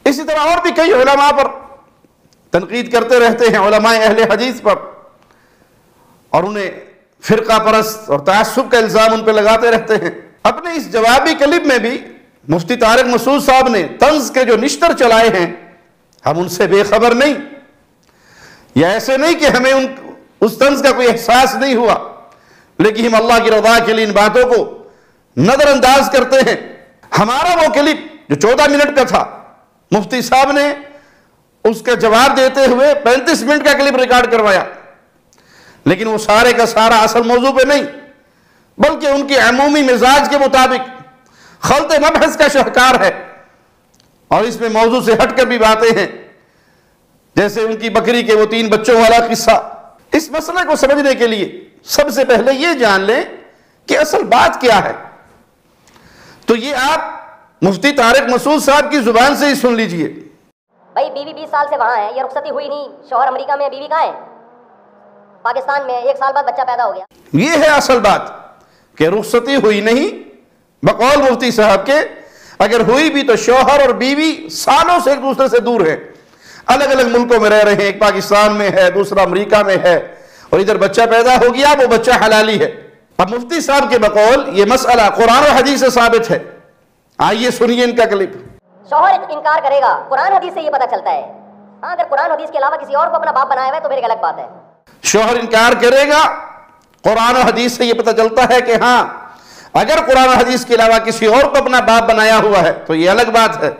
इसी तरह और भी कई उलमा पर तनकीद करते रहते हैं, उलमाए अहले हदीस पर, और उन्हें फिरका परस्त और तअस्सुब का इल्ज़ाम उन पर लगाते रहते हैं। अपने इस जवाबी क्लिप में भी मुफ्ती तारिक मसूद साहब ने तंज के जो निश्तर चलाए हैं, हम उनसे बेखबर नहीं, या ऐसे नहीं कि हमें उस तंज का कोई एहसास नहीं हुआ, लेकिन हम अल्लाह की रज़ा के लिए इन बातों को नजरअंदाज करते हैं। हमारा वो क्लिप जो 14 मिनट का था, मुफ्ती साहब ने उसका जवाब देते हुए 35 मिनट का क्लिप रिकॉर्ड करवाया, लेकिन वो सारे का सारा असल मौजू पे नहीं, बल्कि उनके अमूमी मिजाज के मुताबिक खलते मबहस का शाहकार है, और इसमें मौजू से हटकर भी बातें हैं, जैसे उनकी बकरी के वो 3 बच्चों वाला किस्सा। इस मसले को समझने के लिए सबसे पहले ये जान लें कि असल बात क्या है। तो ये आप मुफ्ती तारिक मसूद साहब की जुबान से ही सुन लीजिए। भाई बीवी 20 साल से वहाँ है, ये रुखसती हुई नहीं, शौहर अमेरिका में, बीवी कहाँ है? पाकिस्तान में। 1 साल बाद बच्चा पैदा हो गया। ये है असल बात कि रुखसती हुई नहीं, बकौल मुफ्ती साहब के। अगर हुई भी तो शौहर और बीवी सालों से एक दूसरे से दूर है, अलग अलग मुल्कों में रह रहे हैं, एक पाकिस्तान में है, दूसरा अमेरिका में है, और इधर बच्चा पैदा हो गया, वो बच्चा हलाली है। अब मुफ्ती साहब के बकौल ये मसला कुरान और हदीस से साबित है। आइए सुनिए इनका क्लिप। शौहर इनकार करेगा, कुरान हदीस से ये पता चलता है। हाँ, अगर कुरान हदीस के अलावा किसी और को अपना बाप बनाया हुआ है तो फिर एक अलग बात है। शौहर इनकार करेगा, कुरान और हदीस से ये पता चलता है कि हाँ, अगर कुरान और हदीस के अलावा किसी और को अपना बाप बनाया हुआ है तो ये अलग बात है।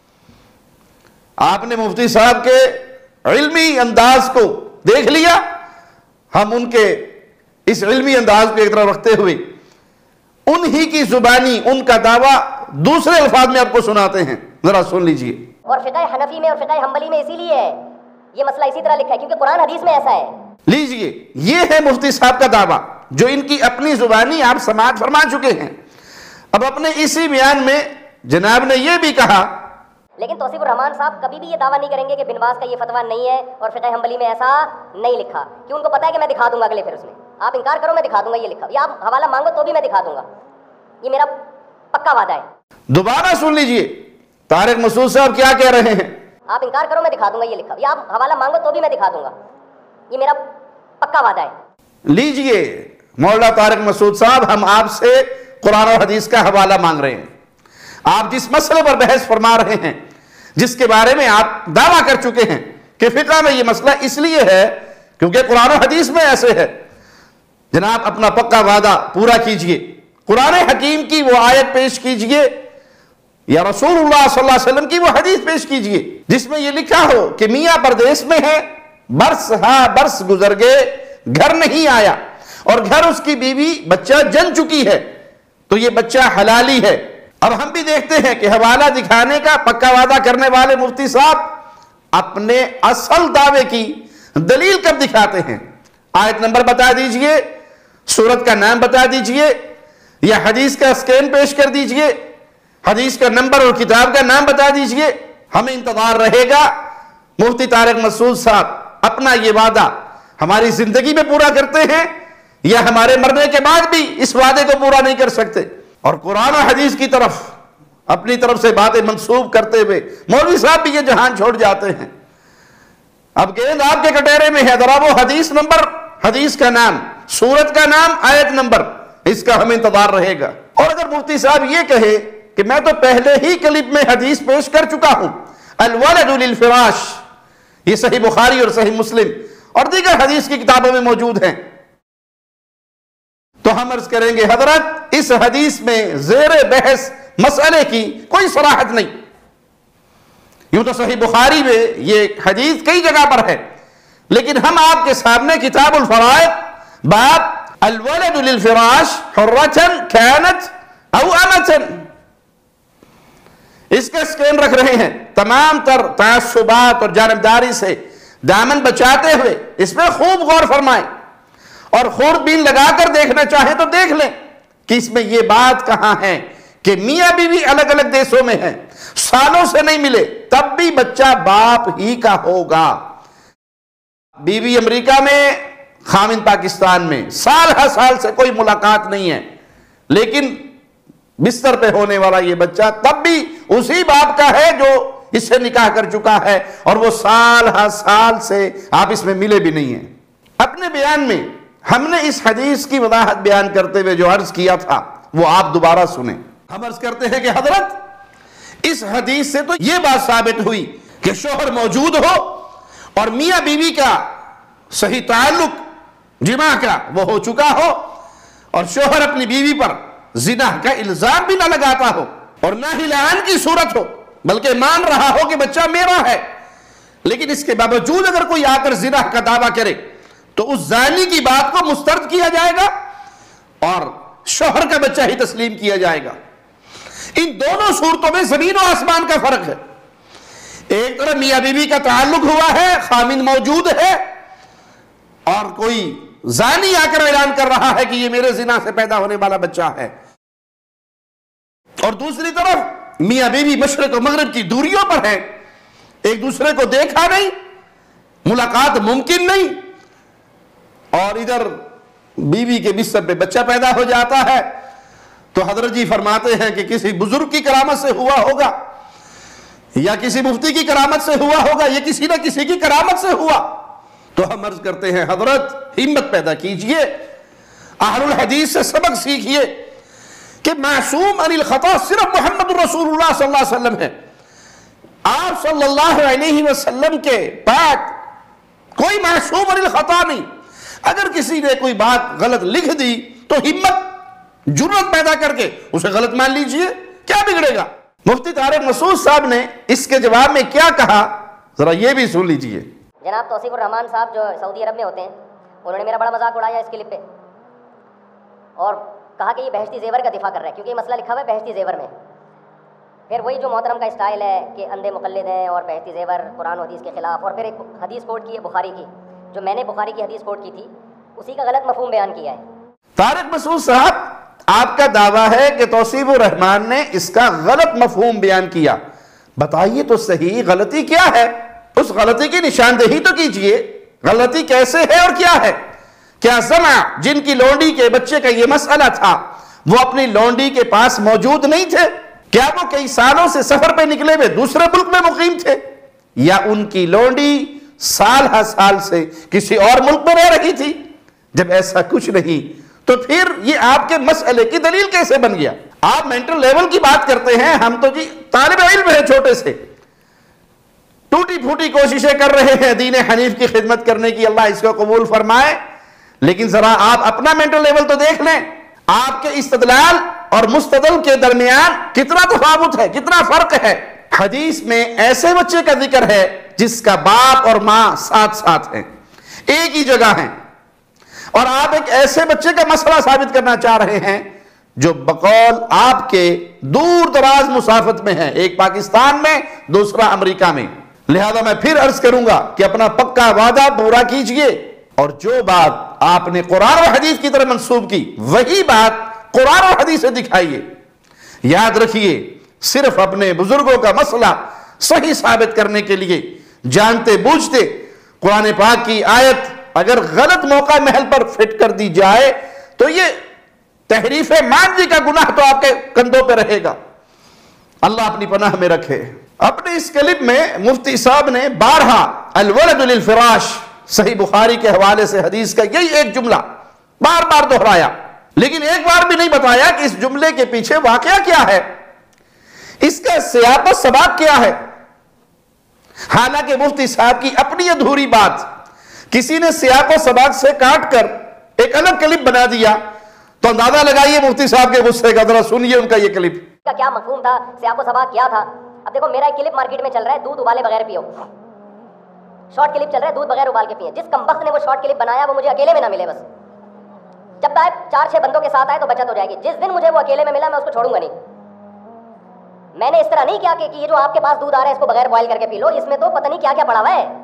आपने मुफ्ती साहब के इल्मी अंदाज को देख लिया, हम उनके इस इल्मी अंदाज को एक तरफ रखते हुए उन्हीं की जुबानी उनका दावा दूसरे अल्फाज में आपको सुनाते हैं, जरा सुन लीजिए। और फिक़ह हनफी में और फिक़ह हम्बली में इसीलिए है ये मसला इसी तरह लिखा है क्योंकि कुरान हदीस में ऐसा है। लीजिए, ये है मुफ्ती साहब का दावा जो इनकी अपनी जुबानी आप समाअत फरमा चुके हैं। अब अपने इसी बयान में जनाब ने यह भी कहा, लेकिन तौसीफुर रहमान साहब कभी भी ये दावा नहीं करेंगे कि बिन बाज़ का ये फतवा नहीं है और फिक़ह हम्बली में ऐसा नहीं लिखा, क्योंकि उनको पता है कि मैं दिखा दूंगा अगले फिर उसमें। आप इनकार करो, मैं दिखा दूंगा ये लिखा, या आप हवाला मांगो तो भी मैं दिखा दूंगा, ये मेरा पक्का वादा है। दोबारा सुन लीजिए तारिक मसूद साहब क्या कह रहे हैं। आप इनकार करो, मैं दिखा दूंगा ये लिखा, या आप हवाला मांगो तो भी मैं दिखा दूंगा, ये मेरा पक्का वादा है। लीजिए मौलाना तारिक मसूद साहब, हम आपसे कुरान और हदीस का हवाला मांग रहे हैं। आप जिस मसले पर बहस फरमा रहे हैं, जिसके बारे में आप दावा कर चुके हैं कि फिक़ह में यह मसला इसलिए है क्योंकि कुरान और हदीस में ऐसे है, जनाब अपना पक्का वादा पूरा कीजिए। कुरान हकीम की वो आयत पेश कीजिए या रसूलुल्लाह सल्लल्लाहु अलैहि वसल्लम की वो हदीस पेश कीजिए जिसमें यह लिखा हो कि मियां परदेश में है, बरस बरस गुजर गए, घर नहीं आया, और घर उसकी बीवी बच्चा जन चुकी है, तो यह बच्चा हलाली है। अब हम भी देखते हैं कि हवाला दिखाने का पक्का वादा करने वाले मुफ्ती साहब अपने असल दावे की दलील कब दिखाते हैं। आयत नंबर बता दीजिए, सूरत का नाम बता दीजिए, या हदीस का स्कैन पेश कर दीजिए, हदीस का नंबर और किताब का नाम बता दीजिए। हमें इंतजार रहेगा मुफ्ती तारिक मसूद साहब अपना ये वादा हमारी जिंदगी में पूरा करते हैं या हमारे मरने के बाद भी इस वादे को पूरा नहीं कर सकते, और कुरान और हदीस की तरफ अपनी तरफ से बातें मंसूब करते हुए मौलवी साहब भी ये जहान छोड़ जाते हैं। अब गेंद आपके कटोरे में है, जरा वो हदीस नंबर, हदीस का नाम, सूरत का नाम, आयत नंबर, इसका हमें इंतजार रहेगा। और अगर मुफ्ती साहब ये कहे कि मैं तो पहले ही क्लिप में हदीस पेश कर चुका हूं, अल वलदु लिल फिराश, ये सही बुखारी और सही मुस्लिम और दीगर हदीस की किताबों में मौजूद हैं, तो हम अर्ज करेंगे हजरत इस हदीस में जेर बहस मसले की कोई सराहत नहीं। यूं तो सही बुखारी में ये हदीस कई जगह पर है, लेकिन हम आपके सामने किताबुल फराइद बाब अल वलदु लिल फिराश हुर्रतन कानत औ अमतन, इसका स्कैन रख रहे हैं। तमाम तर तअस्सुबात और जानबदारी से दामन बचाते हुए इसमें खूब गौर फरमाएं और खूरबीन लगाकर देखना चाहें तो देख लें कि इसमें यह बात कहां है कि मियां बीवी अलग अलग देशों में हैं, सालों से नहीं मिले, तब भी बच्चा बाप ही का होगा। बीवी अमेरिका में, खामिन पाकिस्तान में, साल हर साल से कोई मुलाकात नहीं है, लेकिन बिस्तर पे होने वाला यह बच्चा तब भी उसी बाप का है जो इससे निकाह कर चुका है और वो साल हर साल से आप इसमें मिले भी नहीं हैं। अपने बयान में हमने इस हदीस की वजाहत बयान करते हुए जो अर्ज किया था वो आप दोबारा सुने। हम अर्ज करते हैं कि हजरत इस हदीस से तो ये बात साबित हुई कि शोहर मौजूद हो और मियां बीवी का सही ताल्लुक जिमा का वो हो चुका हो और शोहर अपनी बीवी पर जिना का इल्जाम भी ना लगाता हो और ना ही लान की सूरत हो, बल्कि मान रहा हो कि बच्चा मेरा है, लेकिन इसके बावजूद अगर कोई आकर जिना का दावा करे तो उस जानी की बात को मुस्तरद किया जाएगा और शोहर का बच्चा ही तस्लीम किया जाएगा। इन दोनों सूरतों में जमीन और आसमान का फर्क है। एक तरफ मियां बीवी का ताल्लुक हुआ है, खामिन मौजूद है और कोई जानी आकर ऐलान कर रहा है कि ये मेरे जिना से पैदा होने वाला बच्चा है, और दूसरी तरफ मियां बीवी मशरिक और मगरिब की दूरियों पर है, एक दूसरे को देखा नहीं, मुलाकात मुमकिन नहीं, और इधर बीवी के बिस्तर पे बच्चा पैदा हो जाता है। तो हजरत जी फरमाते हैं कि किसी बुजुर्ग की करामत से हुआ होगा या किसी मुफ्ती की करामत से हुआ होगा, या किसी ना किसी की करामत से हुआ। तो हम अर्ज करते हैं हजरत हिम्मत पैदा कीजिए, अहलुल हदीस से सबक सीखिए कि मासूम अनिल खता सिर्फ मोहम्मद रसूलुल्लाह सल्लल्लाहु अलैहि वसल्लम है। आप सल्लल्लाहु अलैहि वसल्लम के बाद कोई मासूम अनिल खता नहीं। अगर किसी ने कोई बात गलत लिख दी तो हिम्मत जुर्रत पैदा करके उसे गलत मान लीजिए, क्या बिगड़ेगा। मुफ्ती तारिक मसूद साहब ने इसके जवाब में क्या कहा, जरा ये भी सुन लीजिए। जनाब तौसीफुर रहमान साहब जो सऊदी अरब में होते हैं, उन्होंने मेरा बड़ा मजाक उड़ाया इस क्लिप पे और कहा कि ये बहश्ती जेवर का दिफा कर रहा है, क्योंकि ये मसला लिखा हुआ है बहश्ती जेवर में। फिर वही जो मोहतरम का स्टाइल है कि अंधे मुक़ल्लिद हैं और बहश्ती जेवर कुरान और हदीस के खिलाफ, और फिर एक हदीस कोट की है बुखारी की, जो मैंने बुखारी की हदीस कोट की थी, उसी का गलत मफहूम बयान किया है। तारिक मसूद साहब, आपका दावा है कि तौसीफुर रहमान ने इसका गलत मफहूम बयान किया। बताइए तो सही गलती क्या है, उस गलती की निशानदेही तो कीजिए। गलती कैसे है और क्या है? क्या समा जिनकी लौंडी के बच्चे का यह मसला था वो अपनी लौंडी के पास मौजूद नहीं थे? क्या वो कई सालों से सफर पे निकले हुए दूसरे मुल्क में मुकीम थे, या उनकी लौंडी साल हर साल से किसी और मुल्क में रह रही थी? जब ऐसा कुछ नहीं तो फिर ये आपके मसले की दलील कैसे बन गया? आप मेंटल लेवल की बात करते हैं, हम तो जी तालिब इल्म है, छोटे से टूटी फूटी कोशिशें कर रहे हैं दीन हनीफ की खिदमत करने की, अल्लाह इसको कबूल फरमाए। लेकिन जरा आप अपना मेंटल लेवल तो देख लें, आपके इस्तदलाल और मुस्तदल के दरमियान कितना तफावुत है, कितना फर्क है। हदीस में ऐसे बच्चे का जिक्र है जिसका बाप और मां साथ साथ हैं, एक ही जगह हैं, और आप एक ऐसे बच्चे का मसला साबित करना चाह रहे हैं जो बकौल आपके दूर दराज मुसाफत में है, एक पाकिस्तान में, दूसरा अमेरिका में। लिहाजा मैं फिर अर्ज करूंगा कि अपना पक्का वादा पूरा कीजिए और जो बात आपने कुरान और हदीस की तरफ मंसूब की वही बात कुरान और हदीस से दिखाइए। याद रखिए, सिर्फ अपने बुजुर्गों का मसला सही साबित करने के लिए जानते बूझते कुरान पाक की आयत अगर गलत मौका महल पर फिट कर दी जाए तो ये तहरीफ मानवी का गुनाह तो आपके कंधों पे रहेगा। अल्लाह अपनी पनाह में रखे। अपने इस क्लिप में मुफ्ती साहब ने 12 अल-वलदु लिल-फिराश सही बुखारी के हवाले से हदीस का यही एक जुमला बार बार दोहराया, लेकिन एक बार भी नहीं बताया कि इस जुमले के पीछे वाकया क्या है, इसका सियाक व सबाक क्या है। हालांकि मुफ्ती साहब की अपनी अधूरी बात किसी ने सियाक व सबाक से काट कर एक अलग क्लिप बना दिया, तो अंदाजा लगाइए मुफ्ती साहब के गुस्से का। जरा सुनिए उनका ये क्लिप का क्या मफहूम था, सियाक व सबाक क्या था। अब देखो, मेरा एक क्लिप मार्केट में चल रहा है, दूध उबाले बगैर पियो, शॉर्ट क्लिप चल रहा है, दूध बगैर उबाल के पिए। जिस कमबख्त ने वो शॉर्ट क्लिप बनाया वो मुझे अकेले में ना मिले, बस जब आए 4-6 बंदों के साथ आए तो बचत हो जाएगी। जिस दिन मुझे वो अकेले में मिला मैं उसको छोड़ूंगा नहीं। मैंने इस तरह नहीं किया कि ये जो आपके पास दूध आ रहा है इसको बगैर बॉयल करके पी लो, इसमें तो पता नहीं क्या क्या पड़ा हुआ है।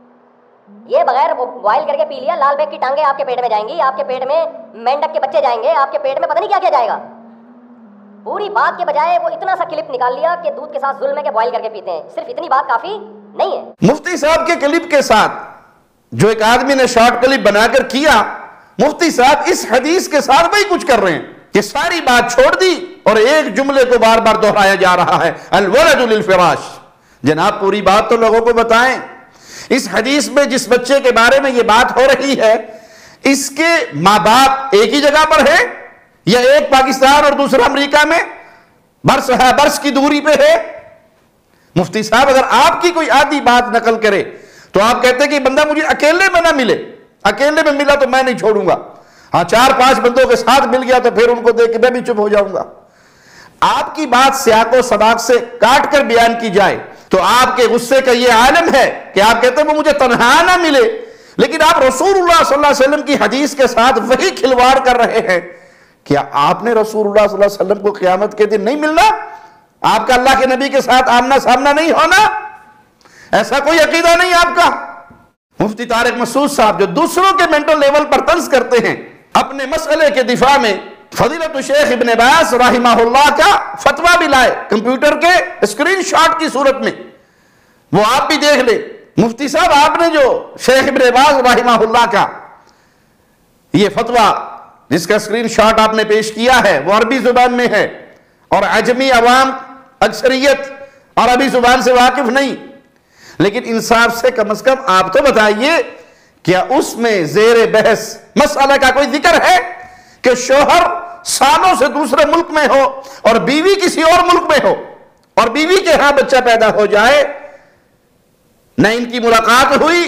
ये बगैर बॉयल करके पी लिया, लाल बेग की टांगे आपके पेट में जाएंगी, आपके पेट में मेंढक के बच्चे जाएंगे, आपके पेट में पता नहीं क्या क्या जाएगा। पूरी बात के बजाय वो इतना सा क्लिप निकाल लिया कि दूध के साथ जुल्म है कि बॉयल करके पीते हैं। सिर्फ इतनी बात काफी नहीं है। मुफ्ती साहब के क्लिप के साथ जो एक आदमी ने शॉर्ट क्लिप बनाकर किया, मुफ्ती साहब इस हदीस के साथ वही कुछ कर रहे हैं कि सारी बात छोड़ दी और एक जुमले को बार बार दोहराया जा रहा है, अल-वलदु लिल-फिराश। जनाब पूरी बात तो लोगों को बताएं। इस हदीस में जिस बच्चे के बारे में यह बात हो रही है, इसके मां बाप एक ही जगह पर है या एक पाकिस्तान और दूसरा अमेरिका में बरस की दूरी पे है? मुफ्ती साहब, अगर आपकी कोई आधी बात नकल करे तो आप कहते हैं कि बंदा मुझे अकेले में ना मिले, अकेले में मिला तो मैं नहीं छोड़ूंगा, हाँ 4-5 बंदों के साथ मिल गया तो फिर उनको देख के मैं भी चुप हो जाऊंगा। आपकी बात सियाको सबाक से काट कर बयान की जाए तो आपके गुस्से का यह आलम है कि आप कहते हैं वो मुझे तन्हा ना मिले, लेकिन आप रसूलुल्लाह सल्लल्लाहु अलैहि वसल्लम की हदीस के साथ वही खिलवाड़ कर रहे हैं। क्या आपने रसूलुल्लाह सल्लल्लाहु अलैहि वसल्लम को क़यामत के दिन नहीं मिलना? आपका अल्लाह के नबी के साथ आमना सामना नहीं होना? ऐसा कोई अकीदा नहीं आपका? मुफ्ती तारिक मसूद साहब जो दूसरों के मेंटल लेवल पर तंज करते हैं, अपने मसले के दिफा में फजीलत शेख इब्न बाज रहिमहुल्लाह का फतवा भी लाए कंप्यूटर के स्क्रीनशॉट की सूरत में, वो आप भी देख ले। मुफ्ती साहब, आपने जो शेख इब्न बाज रहिमहुल्लाह का ये फतवा जिसका स्क्रीनशॉट आपने पेश किया है वो अरबी जुबान में है और अजमी अवाम अक्सरियत अरबी जुबान से वाकिफ नहीं, लेकिन इंसाफ से कम आप तो बताइए क्या उसमें जेर बहस मसला का कोई जिक्र है कि शोहर सालों से दूसरे मुल्क में हो और बीवी किसी और मुल्क में हो और बीवी के यहां बच्चा पैदा हो जाए, न इनकी मुलाकात हुई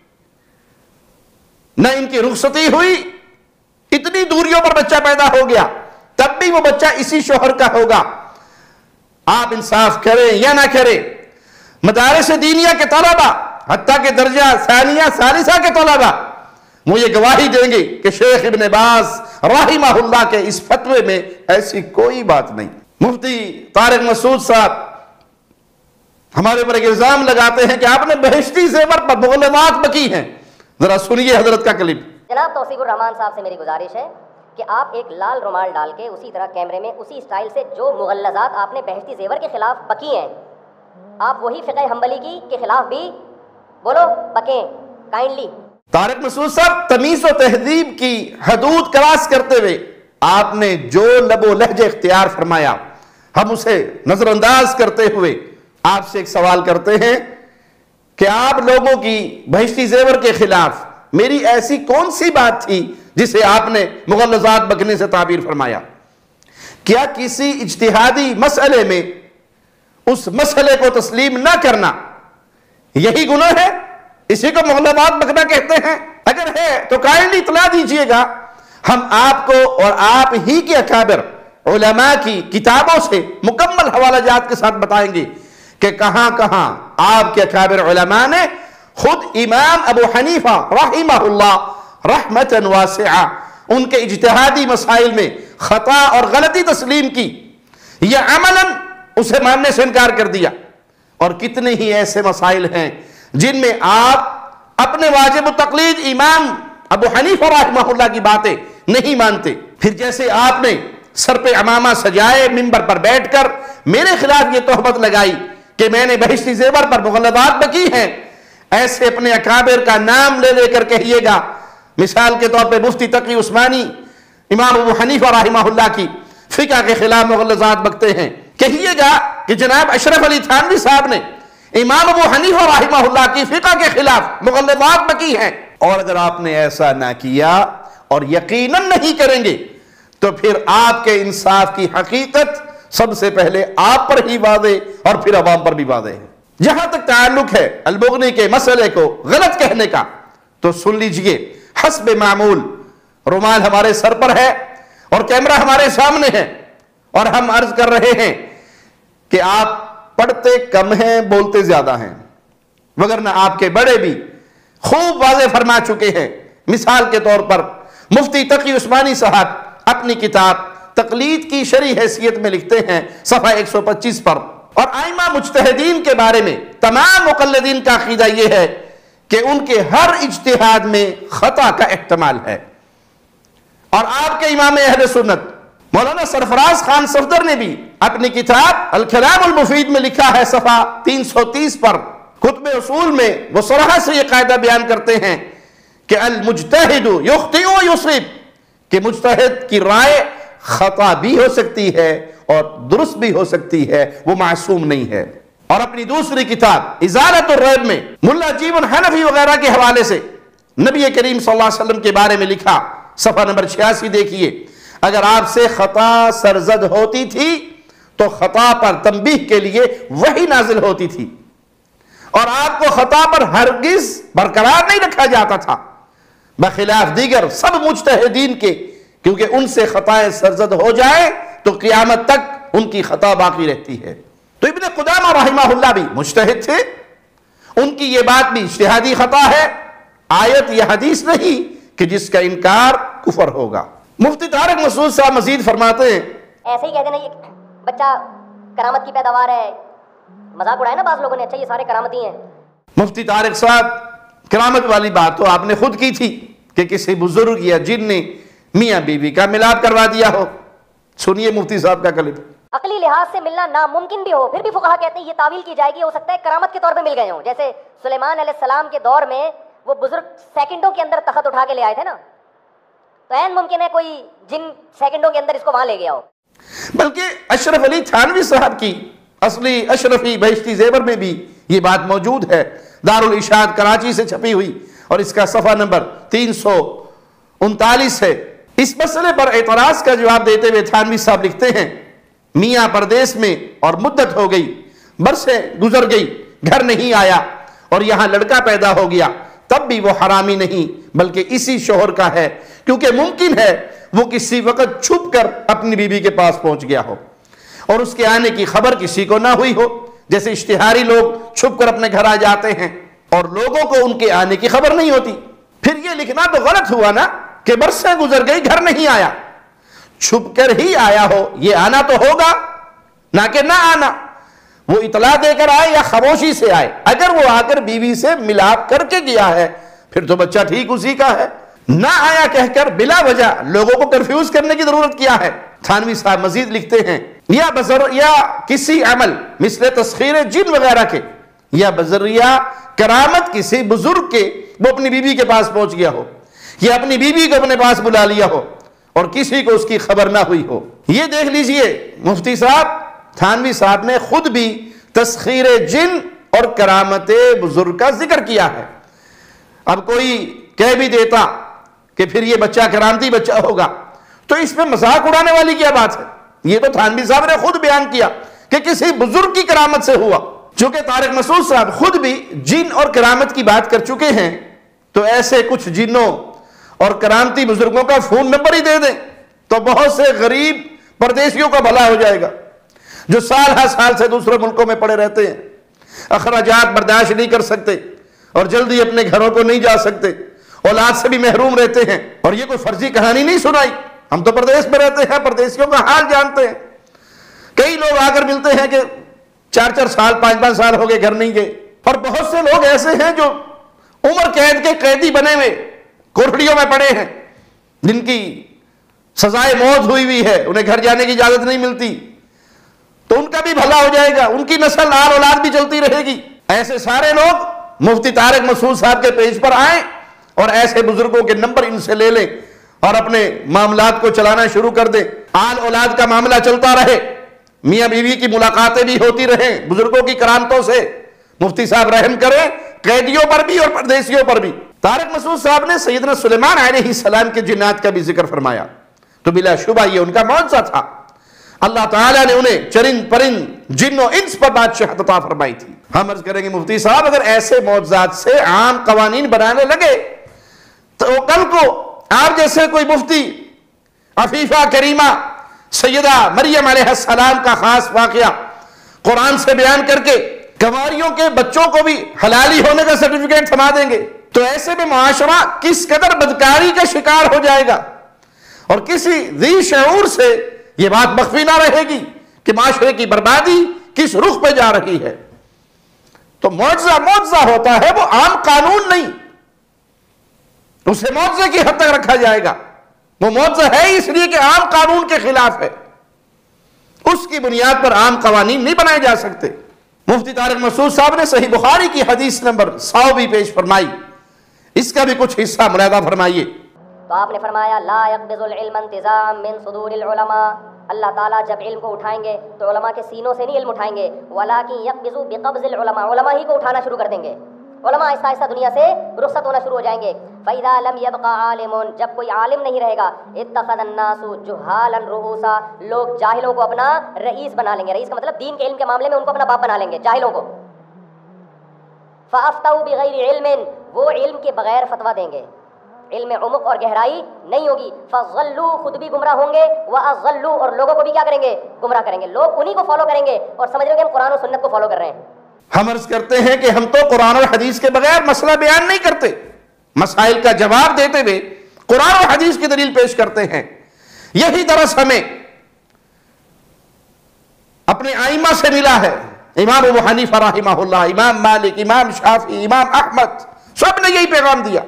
न इनकी रुखसती हुई, इतनी दूरियों पर बच्चा पैदा हो गया, तब भी वो बच्चा इसी शोहर का होगा? आप इंसाफ करें या ना करें, मदारिस दीनिया के तलबा हत्ता के दर्जा सानिया सालिसा के तलबा मुझे गवाही देंगे कि शेख इब्न बाज रहिमहुल्लाह के इस फतवे में ऐसी कोई बात नहीं। मुफ्ती तारिक मसूद साहब हमारे ऊपर इल्जाम लगाते हैं कि आपने बहिश्ती ज़ेवर पर मुग़ल्लज़ात बकी हैं। जरा सुनिए हजरत का क्लिप। जनाब तौसीफुर रहमान साहब से मेरी गुजारिश है कि आप एक लाल रुमाल डाल के उसी तरह कैमरे में उसी स्टाइल से जो मुग़ल्लज़ात आपने बहिश्ती ज़ेवर के खिलाफ बकी हैं, आप वही फ़िक़्ह हम्बली की के खिलाफ भी बोलो, बकें काइंडली। तारिक मसूद साहब, तमीज़ व तहज़ीब की हदूद क्रॉस करते हुए आपने जो लबो लहजे इख्तियार फरमाया, हम उसे नजरअंदाज करते हुए आपसे एक सवाल करते हैं कि आप लोगों की बहिश्ती ज़ेवर के खिलाफ मेरी ऐसी कौन सी बात थी जिसे आपने मुग़ल्लज़ात बकने से ताबीर फरमाया? क्या किसी इज्तिहादी मसले में उस मसले को तस्लीम ना करना यही गुनाह है? इसी को मुग़ल्लज़ात बकना कहते हैं? अगर है तो काइंडली इत्तला दीजिएगा, हम आपको और आप ही के अकाबिर उलमा की किताबों से मुकम्मल हवालाजात के साथ बताएंगे कि कहां कहां आपके अकाबिर उलमा ने खुद इमाम अबू हनीफा रहिमहुल्लाह रहमतन वासिआ उनके इज्तिहादी मसाइल में खता और गलती तस्लीम की या अमलन उसे मानने से इनकार कर दिया, और कितने ही ऐसे मसाइल हैं जिनमें आप अपने वाजिब तक़लीद इमाम अबू हनीफा रहमहुल्लाह की बातें नहीं मानते। फिर जैसे आपने सर पे अमामा सजाए मिंबर पर बैठकर मेरे खिलाफ ये तोहमत लगाई कि मैंने बहिश्ती ज़ेवर पर मुग़ल्लज़ात बकी हैं, ऐसे अपने अकाबिर का नाम ले लेकर कहिएगा। मिसाल के तौर पे मुफ्ती तकी उस्मानी इमाम अबू हनीफा रहमहुल्लाह की फ़िक़्ह के खिलाफ मुग़ल्लज़ात बकते हैं, कहिएगा कि जनाब अशरफ अली थानवी साहब ने इमाम अबू हनीफा रहमहुल्लाह की फ़िक़्ह के खिलाफ मुग़ल्लज़ात बकी हैं। और अगर आपने ऐसा ना किया और यकीनन नहीं करेंगे तो फिर आपके इंसाफ की हकीकत सबसे पहले आप पर ही वादे और फिर अवाम पर भी वादे है। जहां तक ताल्लुक है अल-मुग़नी के मसले को गलत कहने का, तो सुन लीजिए, हस्ब मामूल रुमाल हमारे सर पर है और कैमरा हमारे सामने है और हम अर्ज कर रहे हैं कि आप पढ़ते कम हैं, बोलते ज्यादा हैं, वगरना आपके बड़े भी खूब वाज़े फरमा चुके हैं। मिसाल के तौर पर मुफ्ती तकी उस्मानी साहब अपनी किताब तकलीद की शरई हैसियत में लिखते हैं सफ़ा 125 पर, और आइमा मुज्तहिदीन के बारे में तमाम मुक़ल्लिदीन का अक़ीदा यह है कि उनके हर इज्तिहाद में खता का एहतमाल है। और आपके इमाम अहले सुन्नत मौलाना सरफराज खान सफदर ने भी अपनी किताब अल कलाम अल मुफीद में लिखा है सफ़ा 330 पर, कुतुब उसूल में वो सराह से यह कायदा बयान करते हैं कि अल मुज्तहिदु युख्तिउ व युसीब, कि मुज्तहिद की राय खता भी हो सकती है और दुरुस्त भी हो सकती है, वो मासूम नहीं है। और अपनी दूसरी किताब इजालतुर रैब में मुल्ला जीवन हनफी वगैरह के हवाले से नबी करीम सल्लल्लाहु अलैहि वसल्लम के बारे में लिखा, सफा नंबर 86 देखिए, अगर आपसे खता सरजद होती थी तो खता पर तंबीह के लिए वही नाजिल होती थी और आपको खता पर हरगिज बरकरार नहीं रखा जाता था, बखिलाफ दीगर सब मुज्तहिदीन के, क्योंकि उनसे खताएं सरजद हो जाए तो क़यामत तक उनकी खता बाकी रहती है। तो इब्न कुदामा रहमहुल्लाह भी मुज्तहिद थे, उनकी ये बात भी इज्तिहादी खता है, आयत या हदीस नहीं कि जिसका इनकार कुफर होगा। मुफ्ती तारिक मसूद साहब मजीद फरमाते हैं, ऐसे ही कह देना ये बच्चा करामत की पैदावार है, मजाक उड़ाया ना बाज़ लोगों ने, अच्छा ये सारे करामती हैं। मुफ्ती तारिक साहब करामत वाली बात तो आपने खुद की थी कि किसी बुजुर्ग या जिन ने मियाँ बीवी का मिलाप करवा दिया हो। सुनिए मुफ्ती साहब का क्लिप। अकली लिहाज से मिलना नामुमकिन भी हो, फिर भी फुकहा कहते हैं ये तावील की जाएगी, हो सकता है करामत के तौर पे मिल गए हों। जैसे सुलेमान अलैहिस्सलाम के दौर में वो बुजुर्ग सेकंडों के अंदर तख्त उठा के ले आए थे ना, तो ऐन मुमकिन है कोई जिन सेकंडों के अंदर इसको वहां ले गया हो। बल्कि अशरफ अली थानवी साहब की असली अशरफी बहिश्ती ज़ेवर में भी ये बात मौजूद है, दारुल इशाद कराची से छपी हुई, और इसका सफ़ा नंबर 339 है। इस मसले पर एतराज़ का जवाब देते हुए थानवी साहब लिखते हैं, मियाँ परदेश में और मुद्दत हो गई, बरसें गुजर गई, घर नहीं आया और यहाँ लड़का पैदा हो गया, तब भी वो हरामी नहीं बल्कि इसी शोहर का है, क्योंकि मुमकिन है वो किसी वक्त छुप कर अपनी बीवी के पास पहुंच गया हो और उसके आने की खबर किसी को ना हुई हो। जैसे इश्तिहारी लोग छुप कर अपने घर आ जाते हैं और लोगों को उनके आने की खबर नहीं होती। फिर ये लिखना तो गलत हुआ ना कि बरसें गुजर गई, घर नहीं आया, छुप कर ही आया हो, ये आना तो होगा ना कि ना आना, वो इतला देकर आए या खामोशी से आए। अगर वो आकर बीवी से मिलाप करके गया है फिर तो बच्चा ठीक उसी का है, ना आया कहकर बिला वजह लोगों को कंफ्यूज करने की जरूरत क्या है। थानवी साहब मजीद लिखते हैं, या बजरिया किसी अमल मिसले तस्खीर जिन वगैरह के, या बजरिया करामत किसी बुजुर्ग के वो अपनी बीवी के पास पहुंच गया हो या अपनी बीवी को अपने पास बुला लिया हो और किसी को उसकी खबर ना हुई हो। ये देख लीजिए मुफ्ती साहब थानवी साहब ने खुद भी तस्खीर जिन और करामत बुजुर्ग का जिक्र किया है। अब कोई कह भी देता कि फिर ये बच्चा करामती बच्चा होगा तो इसमें मजाक उड़ाने वाली क्या बात है। ये तो थानवी साहब ने खुद बयान किया कि किसी बुजुर्ग की करामत से हुआ। चूंकि तारिक मसूद साहब खुद भी जिन और करामत की बात कर चुके हैं तो ऐसे कुछ जिन्नों और करामती बुजुर्गों का फोन नंबर ही दे दें तो बहुत से गरीब परदेशियों का भला हो जाएगा जो साल हर साल से दूसरे मुल्कों में पड़े रहते हैं, अखराजात बर्दाश्त नहीं कर सकते और जल्दी अपने घरों को नहीं जा सकते, औलाद से भी महरूम रहते हैं। और ये कोई फर्जी कहानी नहीं सुनाई, हम तो प्रदेश में रहते हैं, प्रदेशियों का हाल जानते हैं। कई लोग आकर मिलते हैं कि 4-4 साल 5-5 साल हो गए घर नहीं गए, और बहुत से लोग ऐसे हैं जो उम्र कैद के कैदी बने हुए कोठड़ियों में पड़े हैं, जिनकी सजाए मौत हुई है, उन्हें घर जाने की इजाजत नहीं मिलती, तो उनका भी भला हो जाएगा, उनकी नस्ल आल औलाद भी चलती रहेगी। ऐसे सारे लोग मुफ्ती तारिक मसूद साहब के पेज पर आए और ऐसे बुजुर्गों के नंबर इनसे ले लें और अपने मामलात को चलाना शुरू कर दें। आल औलाद का मामला चलता रहे, मियाँ बीवी की मुलाकातें भी होती रहें बुजुर्गों की करामतों से। मुफ्ती साहब रहम करें कैदियों पर भी और परदेशियों पर भी। तारिक मसूद साहब ने सैयदना सुलेमान अलैहिस्सलाम के जिन्नात का भी जिक्र फरमाया, तो बिलाशुबा ये उनका मौजज़ा था। अल्लाह ताला ने उन्हें चरिंद परिंद जिन्नो इंस पर बादशाहत अता फरमाई थी। हम अर्ज करेंगे मुफ्ती साहब अगर ऐसे मौजज़ात से आम कवानीन बनाने लगे तो कल को आप जैसे कोई मुफ्ती अफीफा करीमा सैयदा मरियम अलैहिस्सलाम का खास वाकया कुरान से बयान करके कंवारियों के बच्चों को भी हलाली होने का सर्टिफिकेट थमा देंगे, तो ऐसे में मुआशरा किस कदर बदकारी का शिकार हो जाएगा और किसी ज़ी शऊर से यह बात मख्फी ना रहेगी कि माशरे की बर्बादी किस रुख पे जा रही है। तो मुआवजा होता है, वो आम कानून नहीं, उसे मुआवजे की हद तक रखा जाएगा। वो मुआवजा है इसलिए कि आम कानून के खिलाफ है, उसकी बुनियाद पर आम कवानीन नहीं बनाए जा सकते। मुफ्ती तारिक मसूद साहब ने सही बुखारी की हदीस नंबर 100 भी पेश फरमाई, इसका भी कुछ हिस्सा मुलादा फरमाइए। तो आपने फरमाया ला यक़बिज़ुल इल्म इंतिज़ाम मिन सुदूरिल उलमा, अल्लाह ताला जब इल्म को उठाएंगे तो उलमा के सीनों से नहीं इल्म उठाएंगे, वलाकिन यक़बिज़ु बिक़ब्ज़िल उलमा, उलमा ही को उठाना शुरू कर देंगे। उलमा आहिस्ता आहिस्ता दुनिया से रुख़्सत होना शुरू हो जाएंगे। फ़इज़ा लम यबक़ा आलिमुन, जब कोई आलिम नहीं रहेगा, इत्तख़ज़न नासु जुहालन रुऊसा, लोग जाहिलों को अपना रईस बना लेंगे। रईस का मतलब दीन के इल्म के मामले में उनको अपना बाप बना लेंगे, जाहिलों को। फ़अफ़्तऊ बिग़ैरि इल्मिन, वो इल्म के बगैर फतवा देंगे, इल्म उमुक और गहराई नहीं होगी। फ़ज़ल्लू, खुद भी गुमराह होंगे, व अज़ल्लू, और लोगों को भी क्या करेंगे, गुमराह करेंगे। लोग उन्हीं को फॉलो करेंगे और समझ रहे हैं कि हम कुरान और सुन्नत को फॉलो कर रहे हैं। हम अर्ज करते हैं कि हम तो कुरान और हदीस के बगैर मसला बयान नहीं करते, मसाइल का जवाब देते हुए कुरान और हदीस की दलील पेश करते हैं। यही दरस हमें अपने आइमा से मिला है। इमाम अबू हनीफा रहमहुल्लाह, इमाम मालिक, इमाम शाफी, इमाम अहमद, सब ने यही पैगाम दिया,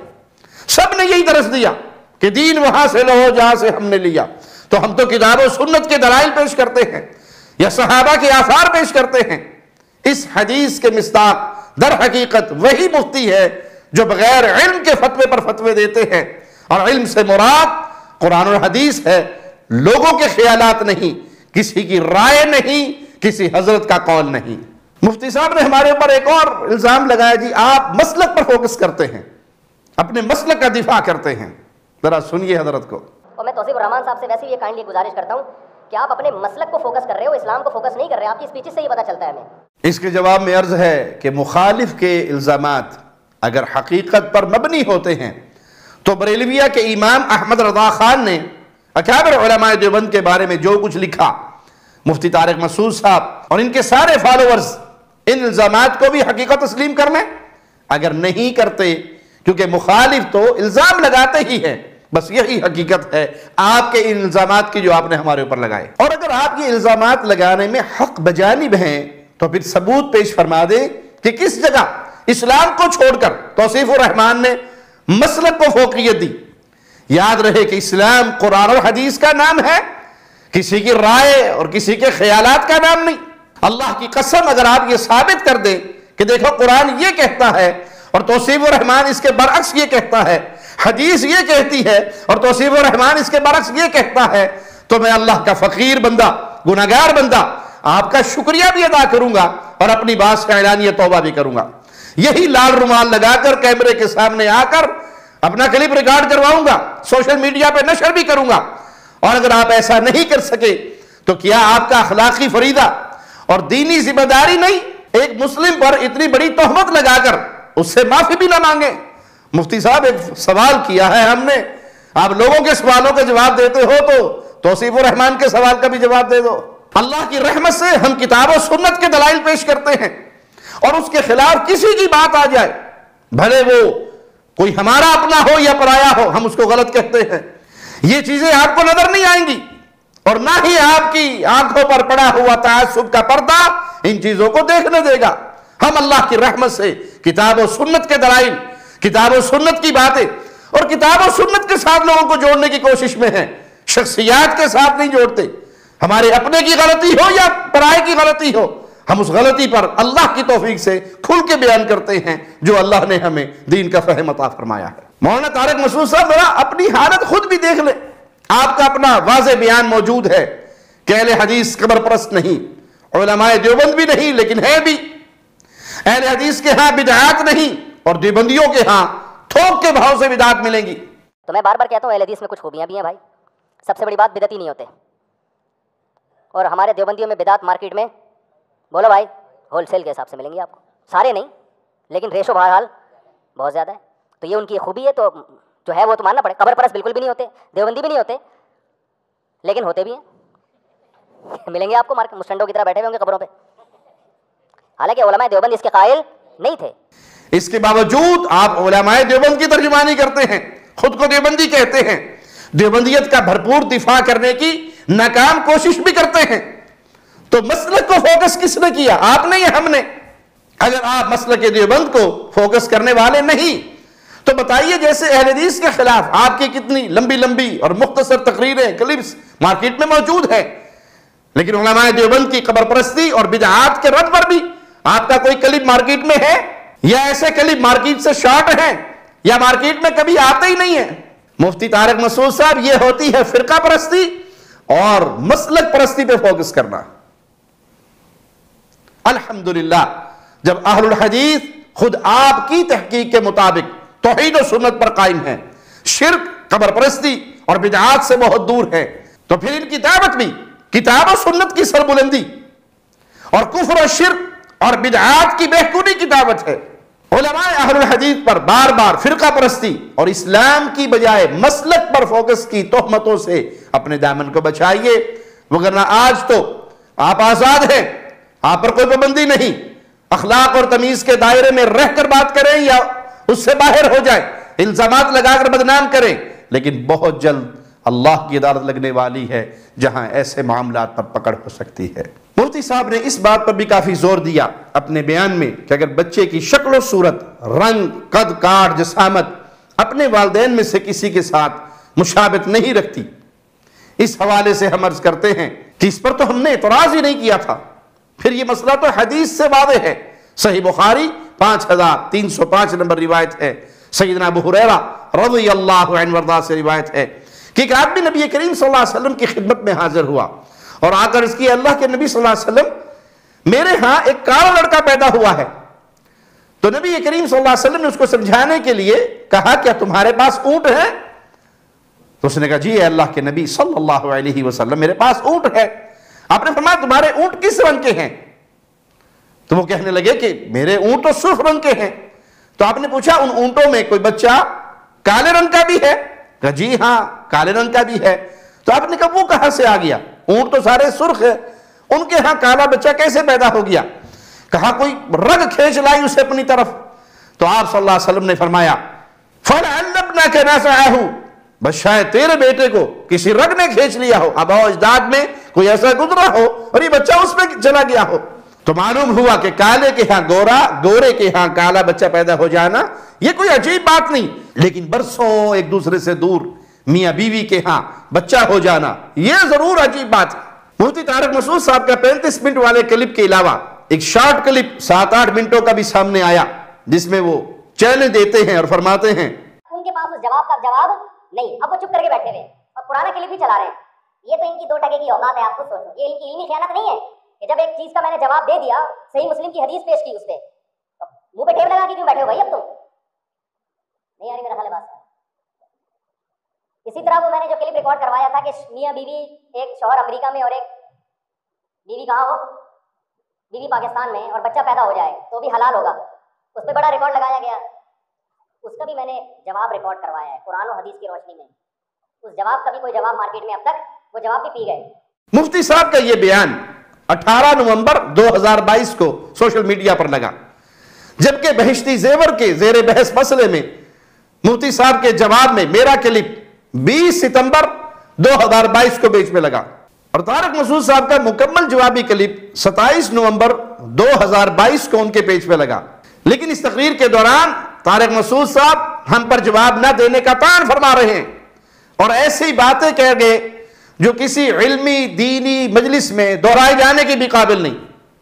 सब ने यही दरस दिया कि दीन वहां से लो जहां से हमने लिया। तो हम तो किताब और सुन्नत के दलाइल पेश करते हैं या सहाबा के आसार पेश करते हैं। इस हदीस के मिस्ताक दर हकीकत वही मुफ्ती है जो बगैर इल्म के फतवे पर फतवे देते हैं, और इल्म से मुराद कुरान और हदीस है, लोगों के ख्यालात नहीं, किसी की राय नहीं, किसी हजरत का कौल नहीं। मुफ्ती साहब ने हमारे ऊपर एक और इल्जाम लगाया, जी आप मसलक पर फोकस करते हैं, अपने मसलक का दिफा करते हैं। जरा सुनिए हजरत को। और मैं तौसीफ रहमान साहब से वैसे ही ये काइंडली गुजारिश करता हूँ कि आप अपने मसलक को फोकस कर रहे हो, इस्लाम को फोकस नहीं कर रहे। आपकी स्पीचेस से ही पता चलता है हमें। इसके जवाब में अर्ज है कि मुखालिफ के इल्जामात अगर हकीकत पर मबनी होते हैं तो बरेलविया के इमाम अहमद रज़ा खान ने अकाबिर उलमाए देवबंद के बारे में जो कुछ लिखा, मुफ्ती तारिक मसूद साहब और इनके सारे फॉलोअर्स इन इल्जामात को भी हकीकत तस्लीम कर लें? अगर नहीं करते, क्योंकि मुखालिफ तो इल्जाम लगाते ही हैं, बस यही हकीकत है आपके इन इल्जामात की जो आपने हमारे ऊपर लगाए। और अगर आप ये इल्जामात लगाने में हक बजानिब हैं तो फिर सबूत पेश फरमा दे कि किस जगह इस्लाम को छोड़कर तौसीफ रहमान ने मसलक को फोकियत दी। याद रहे कि इस्लाम कुरान और हदीस का नाम है, किसी की राय और किसी के ख्यालात का नाम नहीं। अल्लाह की कसम अगर आप ये साबित कर दें कि देखो कुरान ये कहता है और तौसीफ रहमान इसके बरअक्स ये कहता है, हदीस ये कहती है और तौसीफ रहमान इसके बरअक्स ये कहता है, तो मैं अल्लाह का फकीर बंदा, गुनाहगार बंदा आपका शुक्रिया भी अदा करूंगा और अपनी बात से ऐलानिया तौबा भी करूंगा। यही लाल रुमाल लगाकर कैमरे के सामने आकर अपना क्लिप रिकॉर्ड करवाऊंगा, सोशल मीडिया पे नशर भी करूंगा। और अगर आप ऐसा नहीं कर सके तो क्या आपका अखलाकी फरीदा और दीनी जिम्मेदारी नहीं एक मुस्लिम पर इतनी बड़ी तोहमत लगाकर उससे माफी भी ना मांगे? मुफ्ती साहब एक सवाल किया है हमने, आप लोगों के सवालों का जवाब देते हो तो तौसीफ रहमान के सवाल का भी जवाब दे दो। अल्लाह की रहमत से हम किताब और सुन्नत के दलाइल पेश करते हैं और उसके खिलाफ किसी की बात आ जाए, भले वो कोई हमारा अपना हो या पराया हो, हम उसको गलत कहते हैं। ये चीजें आपको नजर नहीं आएंगी और ना ही आपकी आंखों पर पड़ा हुआ तासुब का पर्दा इन चीजों को देखने देगा। हम अल्लाह की रहमत से किताब और सुन्नत के दलाइल, किताब और सुन्नत की बातें और किताब और सुन्नत के साथ लोगों को जोड़ने की कोशिश में हैं, शख्सियात के साथ नहीं जोड़ते। हमारे अपने की गलती हो या पराये की गलती हो, हम उस गलती पर अल्लाह की तौफीक से खुल के बयान करते हैं जो अल्लाह ने हमें दीन का फहम अता फरमाया है। मौलाना तारिक मसूद साहब जरा अपनी हालत खुद भी देख ले, आपका अपना वाज़े बयान मौजूद है कि अहले हदीस कब्र परस्त नहीं, उलमाए देवबंद भी नहीं, लेकिन है भी। अहले हदीस के यहाँ बिदअत नहीं और देवबंदियों के यहाँ थोक के भाव से बिदअत मिलेंगी। तो मैं बार बार कहता हूँ अहले हदीस में कुछ खूबियाँ भी हैं भाई। सबसे बड़ी बात बिदअती नहीं होते, और हमारे देवबंदियों में बिदअत मार्केट में बोलो भाई होलसेल के हिसाब से मिलेंगी आपको, सारे नहीं लेकिन रेशो बहरहाल बहुत ज़्यादा है। तो ये उनकी खूबी है, तो जो है वो तो मानना पड़े। कब्र परस्त बिल्कुल भी नहीं होते, देवबंदी भी नहीं होते, लेकिन होते भी हैं। मिलेंगे आपको मार्केट, मुस्टंडों की तरह बैठे हुए होंगे कब्रों पे। हालांकि उलमाए देवबंद इसके कायल नहीं थे। इसके बावजूद आप उलमाए देवबंद की तर्जुमानी करते हैं, खुद को देवबंदी कहते हैं, देवबंदियत का भरपूर दिफा करने की नाकाम कोशिश भी करते हैं। तो मसलक को फोकस किसने किया? आपने या हमने? अगर आप मसलक देवबंद को फोकस करने वाले नहीं तो बताइए, जैसे अहले हदीस के खिलाफ आपकी कितनी लंबी लंबी और मुख्तसर तकरीरें, क्लिप्स मार्केट में मौजूद है, लेकिन उलमाए देवबंद की कब्र परस्ती और बिदअत के रद्द पर भी आपका कोई क्लिप मार्केट में है? या ऐसे क्लिप मार्केट से शॉर्ट हैं या मार्केट में कभी आते ही नहीं है? मुफ्ती तारिक मसूद साहब, ये होती है फिरका परस्ती और मसलक परस्ती पे फोकस करना। अल्हम्दुलिल्लाह, जब अहलुल हदीस खुद आपकी तहकीक के मुताबिक तौहीद और सुन्नत पर कायम है, शिर्क, कब्र परस्ती और बिदआत से बहुत दूर है, तो फिर इनकी दावत भी किताब और सुन्नत की सरबुलंदी और कुफ्र और शिर्क और बिदआत की बेहकुनी की दावत है। उलमाए अहलुल हदीस पर बार बार फिरका परस्ती और इस्लाम की बजाय मसलक पर फोकस की तोहमतों से अपने दामन को बचाइए, वगरना आज तो आप आजाद हैं, आप पर कोई पाबंदी नहीं, अखलाक और तमीज के दायरे में रहकर बात करें या उससे बाहर हो जाए, इल्जामात लगाकर बदनाम करें, लेकिन बहुत जल्द अल्लाह की अदालत लगने वाली है जहां ऐसे मामलात पर पकड़ हो सकती है। मुफ्ती साहब ने इस बात पर भी काफी जोर दिया अपने बयान में कि अगर बच्चे की शक्ल सूरत, रंग, कद काठ, जसामत अपने वालिदैन में से किसी के साथ मुशाबत नहीं रखती, इस हवाले से हम अर्ज करते हैं कि इस पर तो हमने एतराज ही नहीं किया था, फिर यह मसला तो हदीस से वाज़ेह है। सही बुखारी 5305 नंबर रिवायत है, सैयदना अबू हुरैरा रज़ियल्लाहु अन्हु वरदा से रिवायत है कि एक आदमी नबी करीम सल्लल्लाहु अलैहि वसल्लम की खिदमत में हाजिर हुआ और आकर इसकी, अल्लाह के नबी सल्लल्लाहु अलैहि वसल्लम, मेरे यहां एक काला लड़का पैदा हुआ है। तो नबी करीम सल्लल्लाहु अलैहि वसल्लम ने उसको समझाने के लिए कहा, क्या तुम्हारे पास ऊंट है? तो उसने कहा, जी अल्लाह के नबी सल्लल्लाहु अलैहि वसल्लम, मेरे पास ऊंट है। आपने फरमाया, तुम्हारे ऊंट किस रंग के हैं? तो वो कहने लगे कि मेरे ऊंट तो सुर्ख रंग के हैं। तो आपने पूछा, उन ऊंटों में कोई बच्चा काले रंग का भी है? कहा, जी हां, काले रंग का भी है। तो आपने कहा, वो कहां से आ गया? ऊंट तो सारे सुर्ख है, उनके यहां काला बच्चा कैसे पैदा हो गया? कहा, कोई रग खींच लाई उसे अपनी तरफ। तो आप सल्लल्लाहु अलैहि वसल्लम ने फरमाया, फलअन्नबनका नज़अहु, बस शायद तेरे बेटे को किसी रग ने खींच लिया हो, आबा अजदाद में कोई ऐसा गुजरा हो और ये बच्चा उसमें चला गया हो। तो मालूम हुआ कि काले के यहां गोरा, गोरे के यहां काला बच्चा पैदा हो जाना ये कोई अजीब बात नहीं, लेकिन बरसों एक दूसरे से दूर मियां बीवी के यहां बच्चा हो जाना ये जरूर अजीब बात है। मुफ्ती तारिक मसूद साहब का 35 मिनट वाले क्लिप के अलावा एक शॉर्ट क्लिप 7-8 मिनटों का भी सामने आया, जिसमें वो चैलेंज देते हैं और फरमाते हैं, उनके पास उस जवाब का जवाब नहीं, अब वो चुप करके बैठे हुए और पुराना क्लिप भी चला रहे हैं। ये तो इनकी 2 टके की औकात है, आप खुद सोचो। ये इनकी इल्मी खयानत नहीं है कि जब एक चीज का मैंने जवाब दे दिया, सही मुस्लिम की हदीस पेश की उस पे, तो मुंह पे टेप लगा के क्यों बैठे हो भाई? अब तुम नहीं आ रही मेरा ख्याल बात। इसी तरह वो मैंने जो क्लिप रिकॉर्ड करवाया था कि मियां बीवी, एक शौहर अमेरिका में और एक बीवी कहाँ हो, बीवी पाकिस्तान में, और बच्चा पैदा हो जाए तो भी हलाल होगा, उस पर बड़ा रिकॉर्ड लगाया गया। उसका भी मैंने जवाब रिकॉर्ड करवाया है कुरान और हदीस की रोशनी में। उस जवाब का भी कोई जवाब मार्केट में अब तक वो जवाब भी पी गए। मुफ्ती साहब का ये बयान 18 नवंबर 2022 को सोशल मीडिया पर लगा, जबकि बहिश्ती जेवर के जेर बहस मसले में मुफ्ती साहब के जवाब में मेरा क्लिप 20 सितंबर 2022 को बीच में लगा और तारिक मसूद साहब का मुकम्मल जवाबी क्लिप 27 नवंबर 2022 को उनके पेज पे लगा। लेकिन इस तकरीर के दौरान तारिक मसूद साहब हम पर जवाब न देने का तान फरमा रहे हैं और ऐसी बातें कह गए जो किसी इल्मी दीनी मजलिस में दोहराए जाने के भी काबिल नहीं।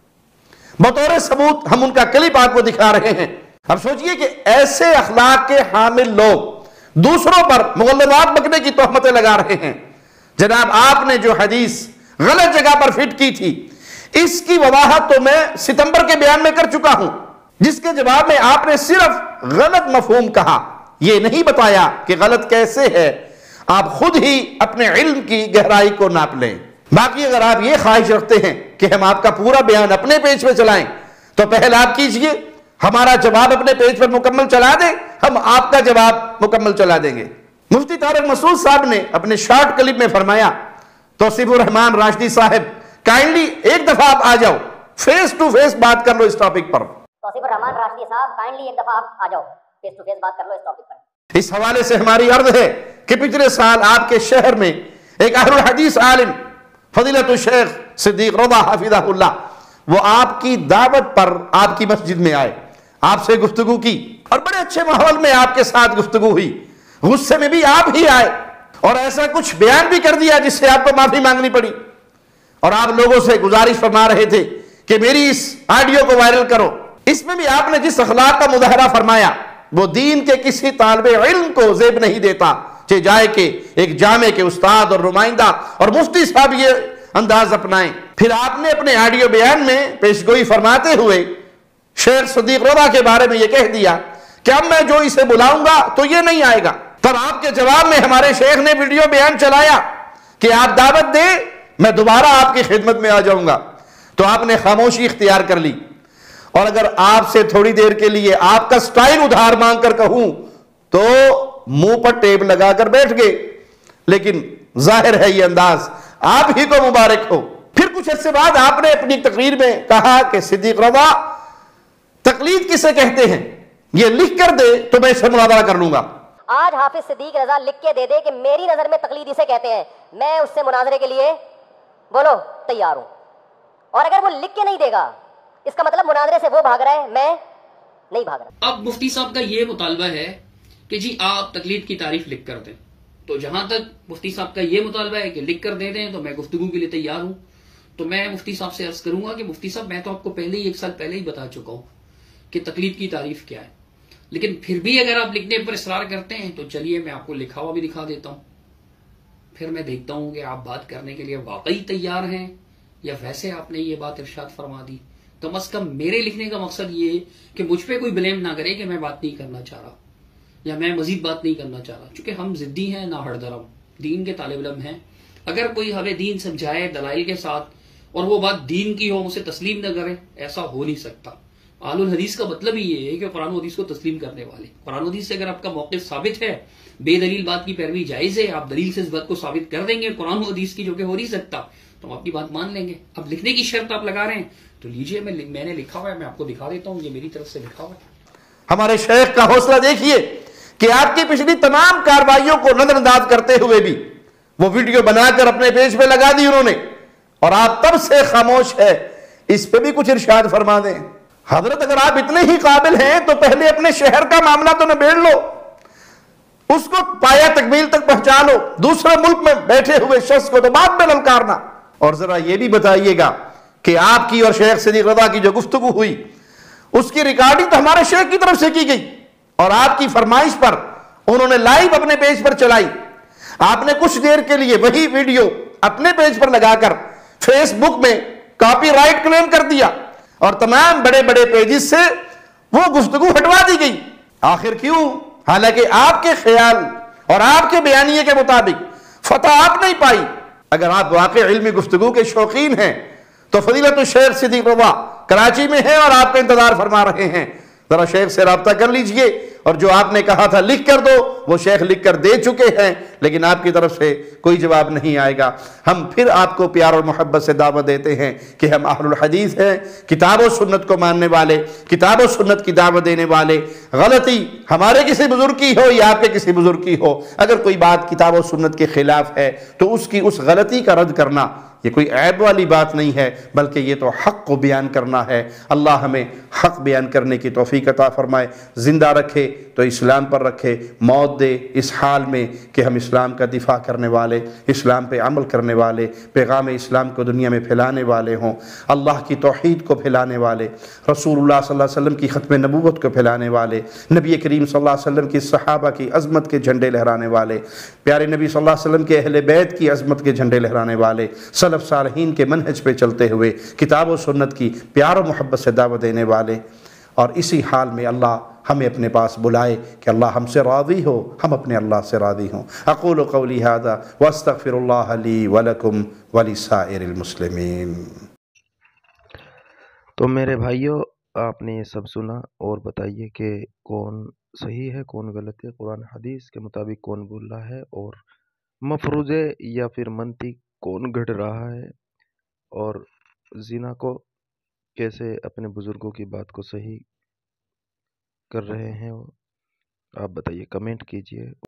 बतौर सबूत हम उनका क्लिप आपको दिखा रहे हैं। अब सोचिए कि ऐसे अखलाक के हामिल लोग दूसरों पर मुगल्लज़ात बकने की तोहमतें लगा रहे हैं। जनाब, आपने जो हदीस गलत जगह पर फिट की थी, इसकी वजाहत तो मैं सितंबर के बयान में कर चुका हूं, जिसके जवाब में आपने सिर्फ गलत मफहूम कहा, यह नहीं बताया कि गलत कैसे है। आप खुद ही अपने इल्म की गहराई को नाप लें। बाकी अगर आप ये ख्वाहिश रखते हैं कि हम आपका पूरा बयान अपने पेज पे चलाएं, तो पहले आप कीजिए, हमारा जवाब अपने पेज पर मुकम्मल चला दें, हम आपका जवाब मुकम्मल चला देंगे। मुफ्ती तारिक मसूद साहब ने अपने शॉर्ट क्लिप में फरमाया, तौसीफुर रहमान राशिदी साहब काइंडली एक दफा आप आ जाओ, फेस टू फेस बात कर लो इस टॉपिक पर। तौसीफुर रहमान राशिदी साहब काइंडली एक दफा आप आ जाओ, फेस टू फेस बात कर लो इस टॉपिक पर। इस हवाले से हमारी अर्ज है कि पिछले साल आपके शहर में एक अहलुल हदीस आलिम फजीलतुल शेख सिद्दीक रज़ा हफिज़हुल्लाह, वो आपकी दावत पर आपकी मस्जिद में आए, आपसे गुफ्तगू की और बड़े अच्छे माहौल में आपके साथ गुफ्तगू हुई। गुस्से में भी आप ही आए और ऐसा कुछ बयान भी कर दिया जिससे आपको माफी मांगनी पड़ी और आप लोगों से गुजारिश फरमा रहे थे कि मेरी इस ऑडियो को वायरल करो। इसमें भी आपने जिस अखलाक का मुजाहरा फरमाया वो दीन के किसी तालिबे इल्म को ज़ेब नहीं देता, चे जाए के एक जामे के उस्ताद और नुमाइंदा और मुफ्ती साहब ये अंदाज अपनाएं। फिर आपने अपने ऑडियो बयान में पेशगोई फरमाते हुए शेख सदीक रज़ा के बारे में यह कह दिया कि अब मैं जो इसे बुलाऊंगा तो ये नहीं आएगा। तब आपके जवाब में हमारे शेख ने वीडियो बयान चलाया कि आप दावत दें, मैं दोबारा आपकी खिदमत में आ जाऊंगा। तो आपने खामोशी इख्तियार कर ली। और अगर आपसे थोड़ी देर के लिए आपका स्टाइल उधार मांग कर कहूं तो मुंह पर टेप लगाकर बैठ गए। लेकिन जाहिर है ये अंदाज आप ही को मुबारक हो। फिर कुछ अर्से बाद आपने अपनी तकरीर में कहा कि सिद्दीक रज़ा तकलीद किसे कहते हैं, ये लिख कर दे तो मैं इससे मुनाज़रा कर लूंगा। आज हाफिज सिद्दीक रजा लिख के दे दे कि मेरी नजर में तकलीद इसे कहते हैं, मैं उससे मुनाजरे के लिए बोलो तैयार हूं। और अगर वो लिख के नहीं देगा इसका मतलब मुनाजरे से वो भाग रहा है, मैं नहीं भाग रहा। अब मुफ्ती साहब का ये मुतालबा है कि जी आप तकलीद की तारीफ लिख कर दें। तो जहां तक मुफ्ती साहब का ये मुतालबा है कि लिख कर दे दें तो मैं गुफ्तगू के लिए तैयार हूं। तो मैं मुफ्ती साहब से अर्ज करूंगा कि मुफ्ती साहब मैं तो आपको पहले ही 1 साल पहले ही बता चुका हूं कि तकलीद की तारीफ क्या है, लेकिन फिर भी अगर आप लिखने पर इसरार करते हैं तो चलिए मैं आपको लिखा हुआ भी दिखा देता हूं। फिर मैं देखता हूं कि आप बात करने के लिए वाकई तैयार हैं या वैसे आपने ये बात इरशाद फरमा दी। कम अज कम मेरे लिखने का मकसद ये है कि मुझ पर कोई ब्लेम ना करे कि मैं बात नहीं करना चाह रहा या मैं मजीद बात नहीं करना चाह रहा, चूंकि हम जिद्दी हैं ना हरदरम, दीन के तालिब इल्म हैं। अगर कोई हमें दीन समझाए दलाइल के साथ और वो बात दीन की हो, उसे तस्लीम न करे, ऐसा हो नहीं सकता। आलुल हदीस का मतलब ही ये है कि कुरान और हदीस को तस्लीम करने वाले। कुरान और हदीस से अगर आपका मौक़िफ़ साबित है, बेदलील बात की पैरवी जायज है, आप दलील से इस बात को साबित कर देंगे कुरान और हदीस की, जो कि हो नहीं सकता, तो हम आपकी बात मान लेंगे। अब लिखने की शर्त आप लगा रहे हैं तो लीजिए, मैंने लिखा हुआ है, मैं आपको दिखा देता हूँ, ये मेरी तरफ से लिखा हुआ है। हमारे शेख का हौसला देखिए कि आपकी पिछली तमाम कार्रवाइयों को नजरअंदाज करते हुए भी वो वीडियो बनाकर अपने पेज पे लगा दी उन्होंने, और आप तब से खामोश है। इस पे भी कुछ इरशाद फरमा दें। हजरत अगर आप इतने ही काबिल हैं तो पहले अपने शहर का मामला तो निबेड़ लो, उसको पाया तकमील तक पहुंचा लो। दूसरे मुल्क में बैठे हुए शख्स को तो बाद में ललकारना। और जरा ये भी बताइएगा कि आपकी और शेख सिद्दीक रज़ा की जो गुफ्तगू हुई उसकी रिकॉर्डिंग तो हमारे शेख की तरफ से की गई और आपकी फरमाइश पर उन्होंने लाइव अपने पेज पर चलाई। आपने कुछ देर के लिए वही वीडियो अपने पेज पर लगाकर फेसबुक में कॉपीराइट क्लेम कर दिया और तमाम बड़े बड़े पेजेस से वो गुफ्तगू हटवा दी गई। आखिर क्यों? हालांकि आपके ख्याल और आपके बयानिए के मुताबिक फतह आप नहीं पाई। अगर आप वाकई इल्मी गुफ्तगू के शौकीन हैं तो फजीलत शेख सिद्दीक रज़ा कराची में है और आपका इंतजार फरमा रहे हैं। जरा शेख से राब्ता कर लीजिए और जो आपने कहा था लिख कर दो वो शेख लिख कर दे चुके हैं, लेकिन आपकी तरफ से कोई जवाब नहीं आएगा। हम फिर आपको प्यार और मोहब्बत से दावत देते हैं कि हम अहलुल हदीस हैं, किताब और सुन्नत को मानने वाले, किताब और सुन्नत की दावत देने वाले। गलती हमारे किसी बुजुर्ग की हो या आपके किसी बुजुर्ग की हो, अगर कोई बात किताब और सुन्नत के खिलाफ है तो उसकी उस गलती का रद्द करना ये कोई ऐब वाली बात नहीं है, बल्कि ये तो हक़ को बयान करना है। अल्लाह हमें हक़ बयान करने की तौफीक अता फरमाए, ज़िंदा रखे तो इस्लाम पर रखे, मौत दे इस हाल में कि हम इस्लाम का दिफा करने वाले, इस्लाम पे अमल करने वाले, पैगाम इस्लाम को दुनिया में फैलाने वाले हों, अल्लाह की तौहीद को फैलाने वाले, रसूलुल्लाह सल्लल्लाहु अलैहि वसल्लम की ख़त्म नबूवत को फैलाने वाले, नबी करीम सल्लल्लाहु अलैहि वसल्लम की सहाबा की अज़मत के झंडे लहराने वाले, प्यारे नबी सल्लल्लाहु अलैहि वसल्लम के अहले बैत की अज़मत के झंडे लहराने वाले, सलफ़ सालिहीन के मनहज पे चलते हुए किताब और सुन्नत की प्यार और मोहब्बत से दावत देने वाले। और इसी हाल में अल्लाह हमें अपने पास बुलाए कि अल्लाह हमसे राज़ी हो, हम अपने अल्लाह से राज़ी हों। अक़ूलु क़ौली हाज़ा व अस्तग़फ़िरुल्लाह ली व लकुम व लिसाइरिल मुस्लिमीन। तो मेरे भाइयों, आपने ये सब सुना और बताइए कि कौन सही है कौन गलत है, कुरान हदीस के मुताबिक कौन बोल रहा है और मफरूज़े या फिर मंतिक कौन घड़ रहा है, और ज़िना को कैसे अपने बुज़ुर्गों की बात को सही कर रहे हैं। आप बताइए, कमेंट कीजिए।